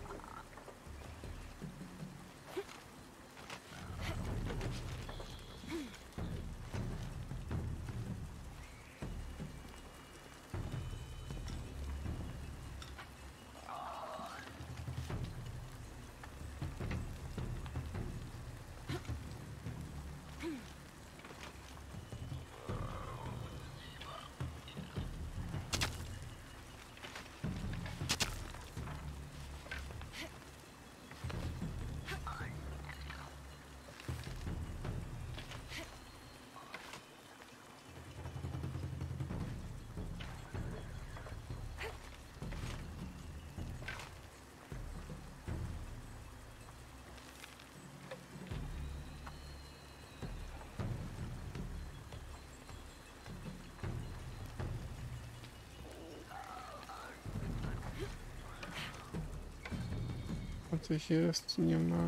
Coś jest, nie ma.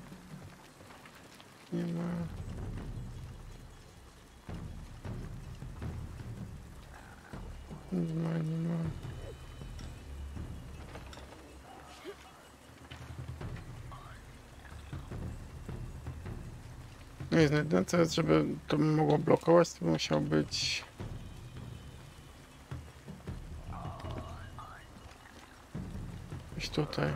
Nie ma. Nie ma, nie ma. No i jedyne co jest, żeby to mogło blokować, to musiał być... Gdzieś tutaj.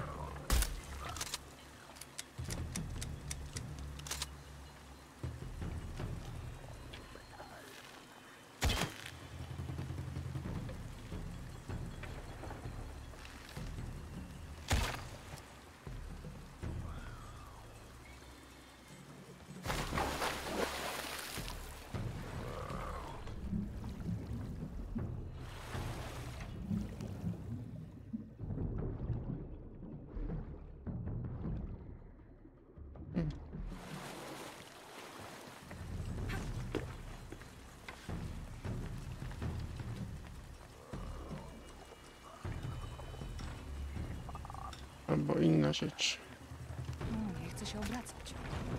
Albo inna rzecz. Nie chcę się obracać.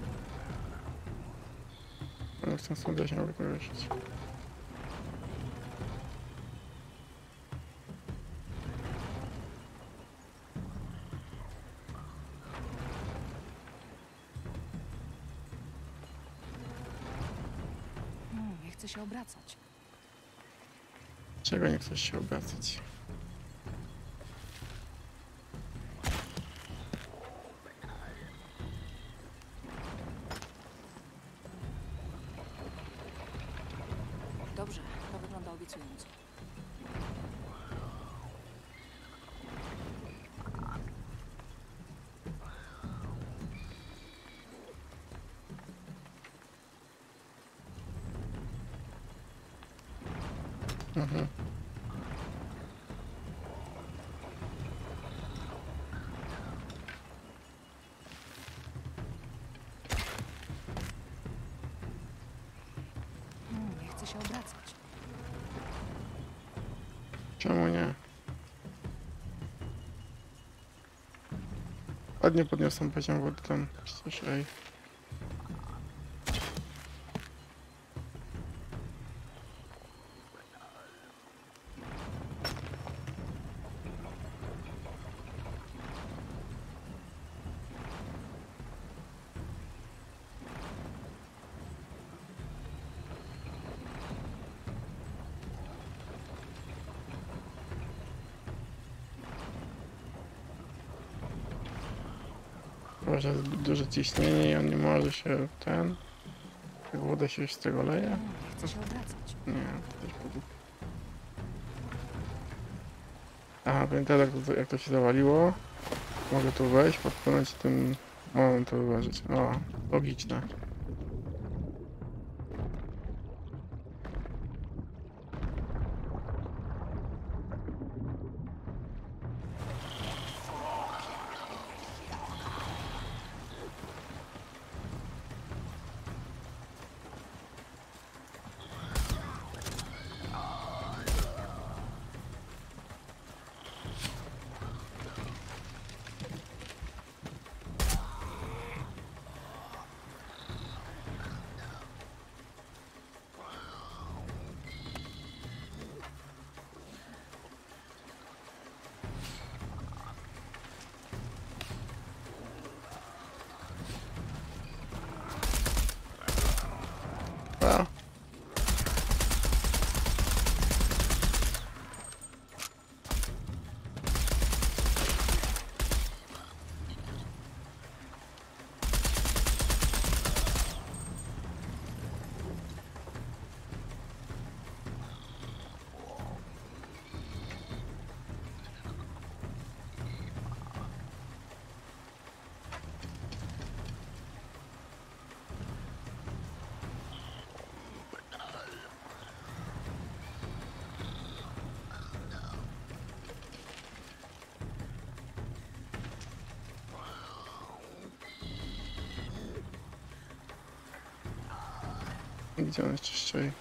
Ale chcę sobie się wykorzystać. Nie chcę się obracać. Czego nie chcesz się obracać? Dobrze, to wygląda obiecująco. Mhm. Nie chcę się obracać. Czemu nie? Ładnie podniosłem poziom wody tam. Przecież ej. Może zbyt duże ciśnienie i on nie może się Jak woda się już z tego leje? Nie chcę się obracać. Nie, to też podróż. Aha, pamiętam jak to się zawaliło. Mogę tu wejść, podpłynąć tym... Mam to wyważyć. O, logiczne. A. Gdzie on jeszcze stoi?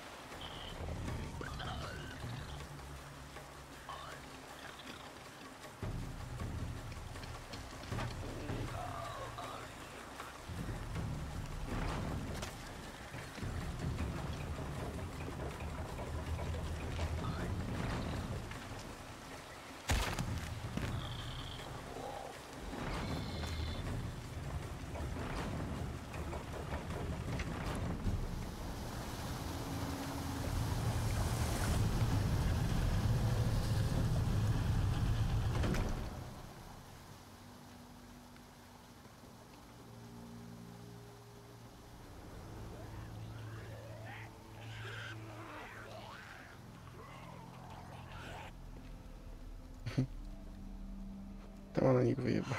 To ona nich wyjeba.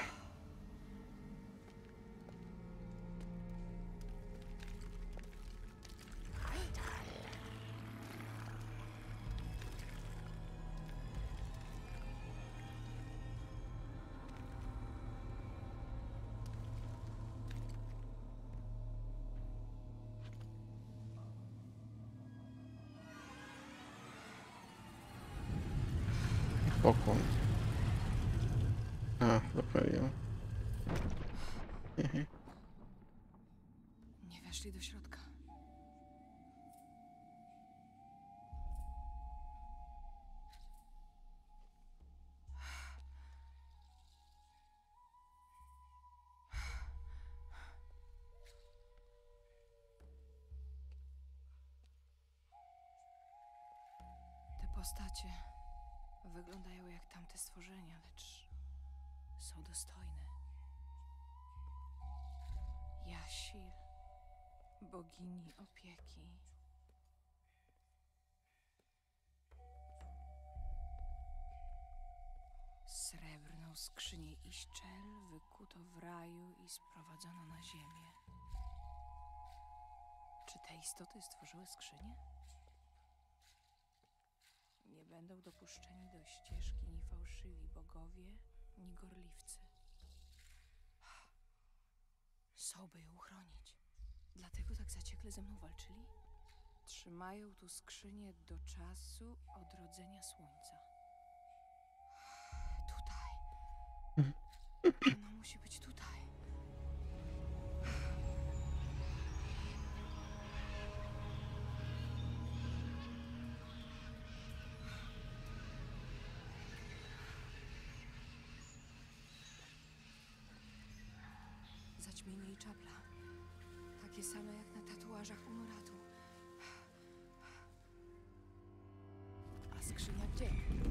Pokłon. A, zapaliłem. Nie weszli do środka. Te postacie wyglądają jak tamte stworzenia, lecz są dostojne. Jasil, bogini opieki. Srebrną skrzynię Iszczel wykuto w raju i sprowadzono na ziemię. Czy te istoty stworzyły skrzynię? Nie będą dopuszczeni do ścieżki ni fałszywi bogowie, ni gorliwcy. Są, by ją uchronić. Dlatego tak zaciekle ze mną walczyli? Trzymają tu skrzynię do czasu odrodzenia słońca. Tutaj. Ona musi być tutaj. Zaćmienie i czapla. Takie same jak na tatuażach Unuratu. A skrzynia gdzie?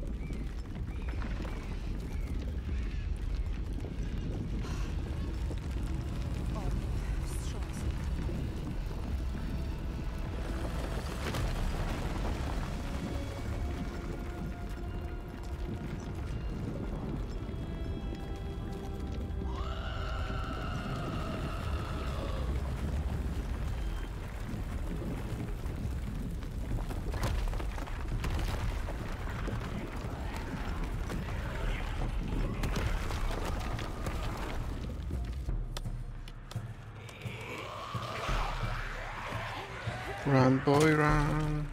O nie, wstrząs. Run, boy, run.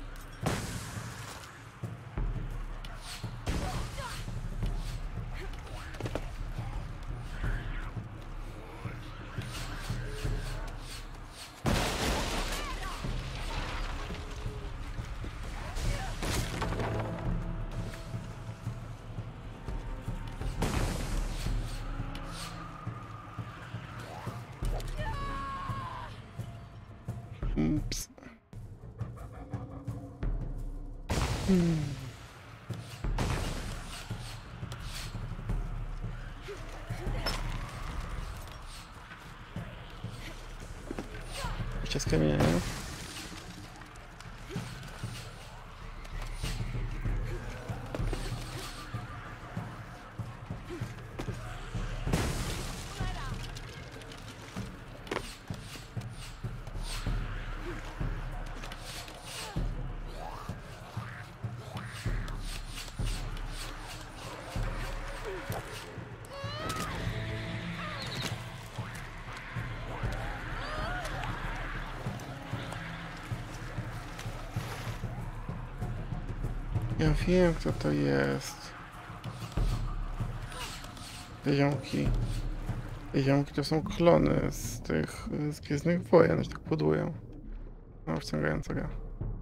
Oops. Jeszcze z kamienia, nie? Ja wiem, kto to jest. Te ziomki. Te ziomki to są klony z tych z Gwiezdnych Wojen, że tak budują. No, wciągająca gra.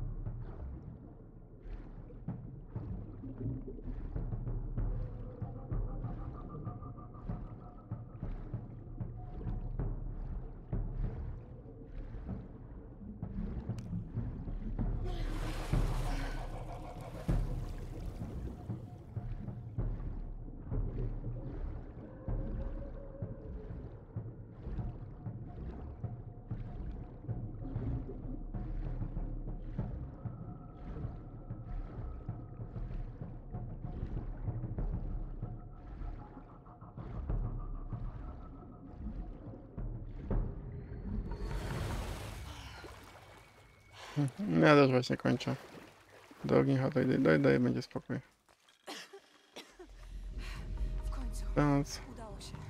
Ja też właśnie kończę. Do ognicha daj, będzie spokój. W końcu. Więc Udało się.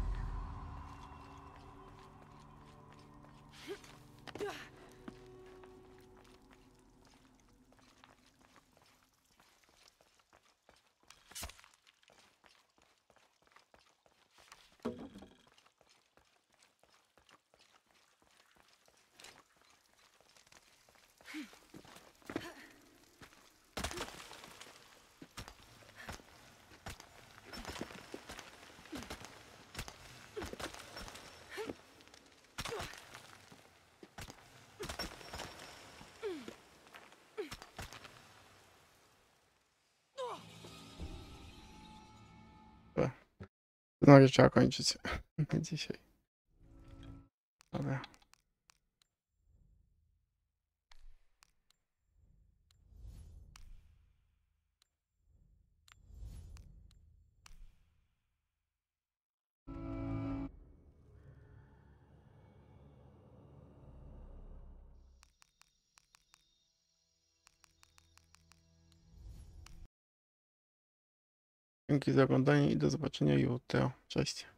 znowu trzeba kończyć na dzisiaj. Dobra. Dzięki za oglądanie i do zobaczenia jutro. Cześć.